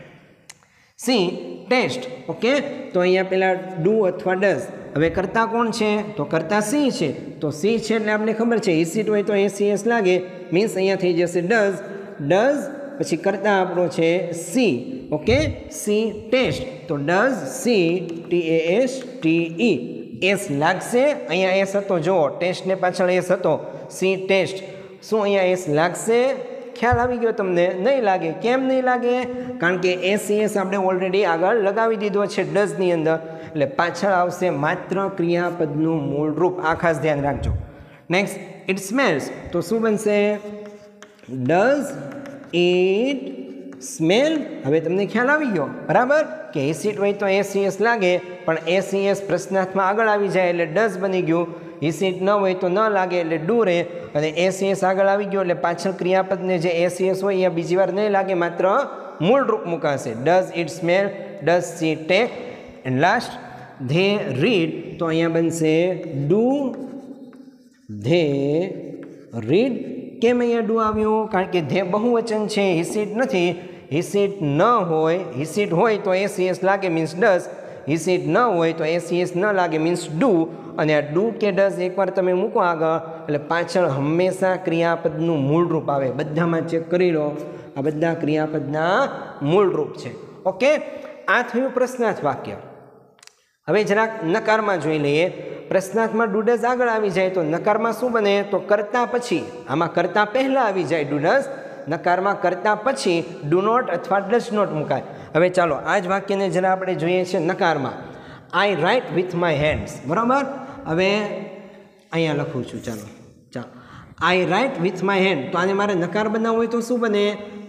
C test. ઓકે, તો અહીંયા પેલા ડુ અથવા ડઝ. હવે કરતા કોણ છે તો કરતા સી છે. તો સી છે એટલે આપણે ખબર છે હી સીટ હોય તો એસીએસ લાગે, મીન્સ અહીંયા થઈ જશે ડઝ. ડઝ પછી કરતા આપણો છે સી. Okay, she taste. તો does she T A S T E S લાગશે. અહીંયા એસ હતો, જુઓ ટેસ્ટને પાછળ એસ હતો. She taste. શું અહીંયા એસ લાગશે? ખ્યાલ આવી ગયો તમને? નહીં લાગે. કેમ નહીં લાગે? કારણ કે એસ એસ આપણે ઓલરેડી આગળ લગાવી દીધો છે ડઝની અંદર એટલે પાછળ આવશે માત્ર ક્રિયાપદનું મૂળરૂપ. આ ખાસ ધ્યાન રાખજો. Next, it smells. તો શું બનશે? Does it smell. હવે તમને ખ્યાલ આવી ગયો બરાબર કે એસિડ હોય તો એસીએસ લાગે પણ એસીએસ પ્રશ્નાર્થમાં આગળ આવી જાય એટલે ડઝ બની ગયું. એસિડ ન હોય તો ન લાગે એટલે ડુ રહે અને એસીએસ આગળ આવી ગયો એટલે પાછળ ક્રિયાપદને જે એસીએસ હોય અહીંયા બીજી વાર નહીં લાગે, માત્ર મૂળ રૂપ મુકાશે. Does it smell, does she take. And last, they read. તો અહીંયા બનશે ડુ ધે રીડ. કેમ અહીંયા ડુ આવ્યું? કારણ કે ધે બહુવચન છે, હિસીટ નથી. હિસીટ ન હોય, હિસીટ હોય તો એસીએસ લાગે મીન્સ ડઝ, હિસીટ ન હોય તો એસીએસ ન લાગે મીન્સ ડુ. અને આ ડુ કે ડઝ એકવાર તમે મૂકો આગળ એટલે પાછળ હંમેશા ક્રિયાપદનું મૂળરૂપ આવે. બધામાં ચેક કરી લો, આ બધા ક્રિયાપદના મૂળરૂપ છે. ઓકે, આ થયું પ્રશ્નાર્થ વાક્ય. હવે જરાક નકારમાં જોઈ લઈએ. પ્રશ્નાર્થમાં ડુ ડઝ આગળ આવી જાય તો નકારમાં શું બને? તો કરતા પછી, આમાં કરતા પહેલાં આવી જાય ડુ ડઝ, નકારમાં કરતા પછી ડુ નોટ અથવા ડઝ નોટ મુકાય. હવે ચાલો આ જ વાક્યને જરા આપણે જોઈએ છીએ નકારમાં. I write with my hands. બરાબર, હવે અહીંયા લખું છું. ચાલો ચાલો I write with my hand. તો આને મારે નકાર બનાવવો હોય તો શું બને?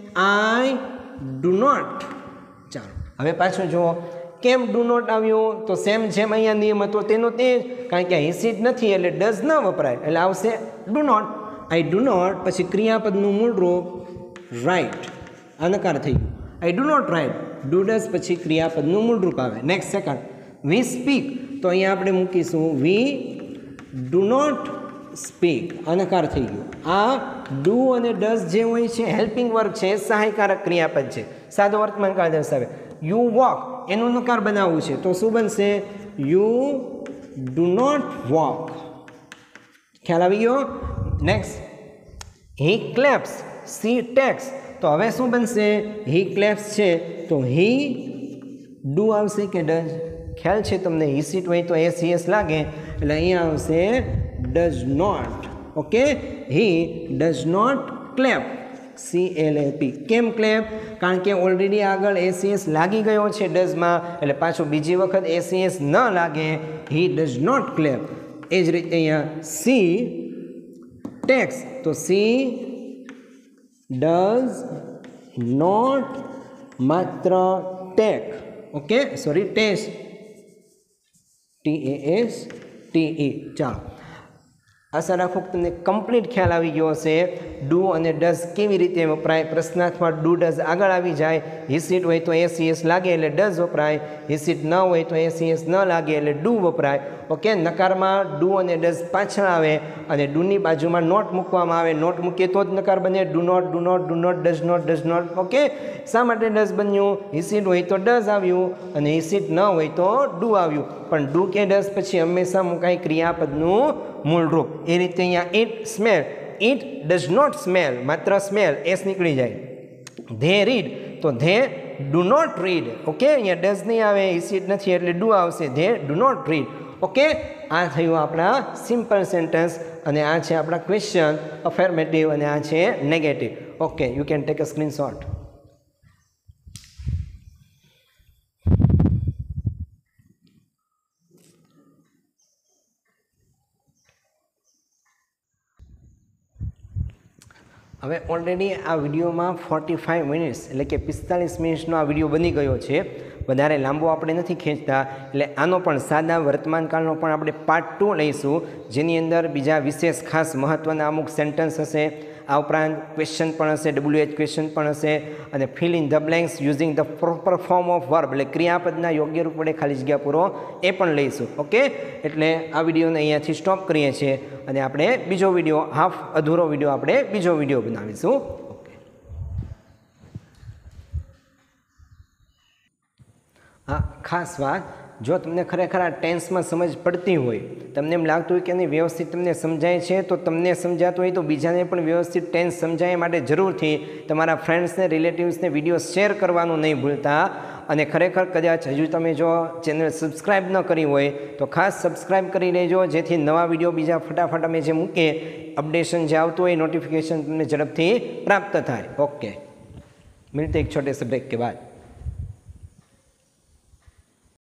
I do not. ચાલો હવે પાછું જુઓ, કેમ ડુ નોટ આવ્યું? તો સેમ જેમ અહીંયા નિયમ હતો તેનો તે જ, કારણ કે હિસીટ નથી એટલે ડઝ ન વપરાય એટલે આવશે do not. I do not પછી ક્રિયાપદનું મૂળ રૂપ રાઇટ, આ નકાર થઈ ગયું. I do not write. Do does પછી ક્રિયાપદનું મૂળ રૂપ આવે. Next second, we speak. તો અહીંયા આપણે મૂકીશું વી ડુ નોટ સ્પીક, આ નકાર થઈ ગયું. આ ડુ અને ડઝ જે હોય છે હેલ્પિંગ વર્ક છે, સહાયકારક ક્રિયાપદ છે, સાદો વર્તમાનકાળ દર્શાવે. યુ વોક એનું નકાર બનાવવું છે તો શું બનશે? You do not walk. ખ્યાલ આવી ગયો? Next, he claps, she takes. તો હવે શું બનશે? હી ક્લેપ્સ છે તો હી ડુ આવશે કે ડઝ? ખ્યાલ છે તમને? હી સીટ હોય તો એસીએસ લાગે એટલે અહીંયા આવશે does not. Okay, he does not clap, C L A P. કેમ ક્લેપ? કારણ કે ઓલરેડી આગળ એસીએસ લાગી ગયો છે ડઝમાં એટલે પાછું બીજી વખત એસીએસ ન લાગે. He does not clap. એ જ રીતે અહીંયા સી ટેક્સ. તો સી ડઝ નોટ માત્ર take. Okay, sorry taste, T A S T E. ચાલો, આશા રાખો કે તમને કમ્પ્લીટ ખ્યાલ આવી ગયો હશે. ડુ અને ડઝ કેવી રીતે વપરાય. પ્રશ્નાર્થમાં ડુ ડઝ આગળ આવી જાય. હિસ ઇટ હોય તો એસ એસ લાગે એટલે ડઝ વપરાય. હિસ ઇટ ન હોય તો એસ એસ ન લાગે એટલે ડુ વપરાય. ઓકે, નકારમાં ડુ અને ડઝ પાછળ આવે અને ડુની બાજુમાં નોટ મૂકવામાં આવે. નોટ મૂકીએ તો જ નકાર બને. Do not, do not, do not, does not, does not. Okay, શા માટે ડઝ બન્યું? હિસ ઇટ હોય તો ડઝ આવ્યું અને હિસ ઇટ ન હોય તો ડુ આવ્યું. પણ ડુ કે ડઝ પછી હંમેશા મુકાય ક્રિયાપદનું મૂળ રૂપ. એ રીતે અહીંયા it smell, it does not smell, માત્ર સ્મેલ એસ નીકળી જાય. ધે રીડ તો they do not read. Okay, અહીંયા ડઝ નહીં આવે, હિસ ઇટ નથી એટલે ડુ આવશે. They do not read. Okay, આ થયું આપણા સિમ્પલ સેન્ટેન્સ અને આ છે આપણા ક્વેશ્ચન અફર્મેટિવ અને આ છે negative. Okay, you can take a screenshot. હવે ઓલરેડી આ વિડીયોમાં ફોર્ટી ફાઇવ મિનિટ્સ એટલે કે પિસ્તાલીસ મિનિટ્સનો આ વિડીયો બની ગયો છે. વધારે લાંબો આપણે નથી ખેંચતા એટલે આનો પણ સાદા વર્તમાનકાળનો પણ આપણે પાર્ટ ટુ લઈશું, જેની અંદર બીજા વિશેષ ખાસ મહત્ત્વના અમુક સેન્ટેન્સ હશે. આ ઉપરાંત ક્વેશ્ચન પણ હશે, ડબલ્યુ એચ ક્વેશ્ચન પણ હશે અને fill in the blanks using the proper form of verb એટલે ક્રિયાપદના યોગ્ય રૂપ વડે ખાલી જગ્યા પૂરો એ પણ લઈશું. ઓકે, એટલે આ વિડીયોને અહીંયાથી સ્ટોપ કરીએ છીએ અને આપણે બીજો વિડીયો, હાફ અધૂરો વિડીયો આપણે બીજો વિડીયો બનાવીશું. ઓકે, હા, ખાસ વાત, જો તમને ખરેખર આ ટેન્સમાં સમજ પડતી હોય, તમને એમ લાગતું હોય કે એની વ્યવસ્થિત તમને સમજાય છે, તો તમને સમજાતું હોય તો બીજાને પણ વ્યવસ્થિત ટેન્સ સમજાય માટે જરૂરથી તમારા ફ્રેન્ડ્સને, રિલેટિવ્સને વિડીયો શેર કરવાનું નહીં ભૂલતા. અને ખરેખર કદાચ હજુ તમે જો ચેનલ સબસ્ક્રાઈબ ન કરી હોય તો ખાસ સબસ્ક્રાઈબ કરી લેજો, જેથી નવા વિડીયો બીજા ફટાફટ અમે જે મૂકીએ અપડેશન જે આવતું હોય નોટિફિકેશન તમને ઝડપથી પ્રાપ્ત થાય. ઓકે, મિલતે એક છોટે સે બ્રેક કે બાદ.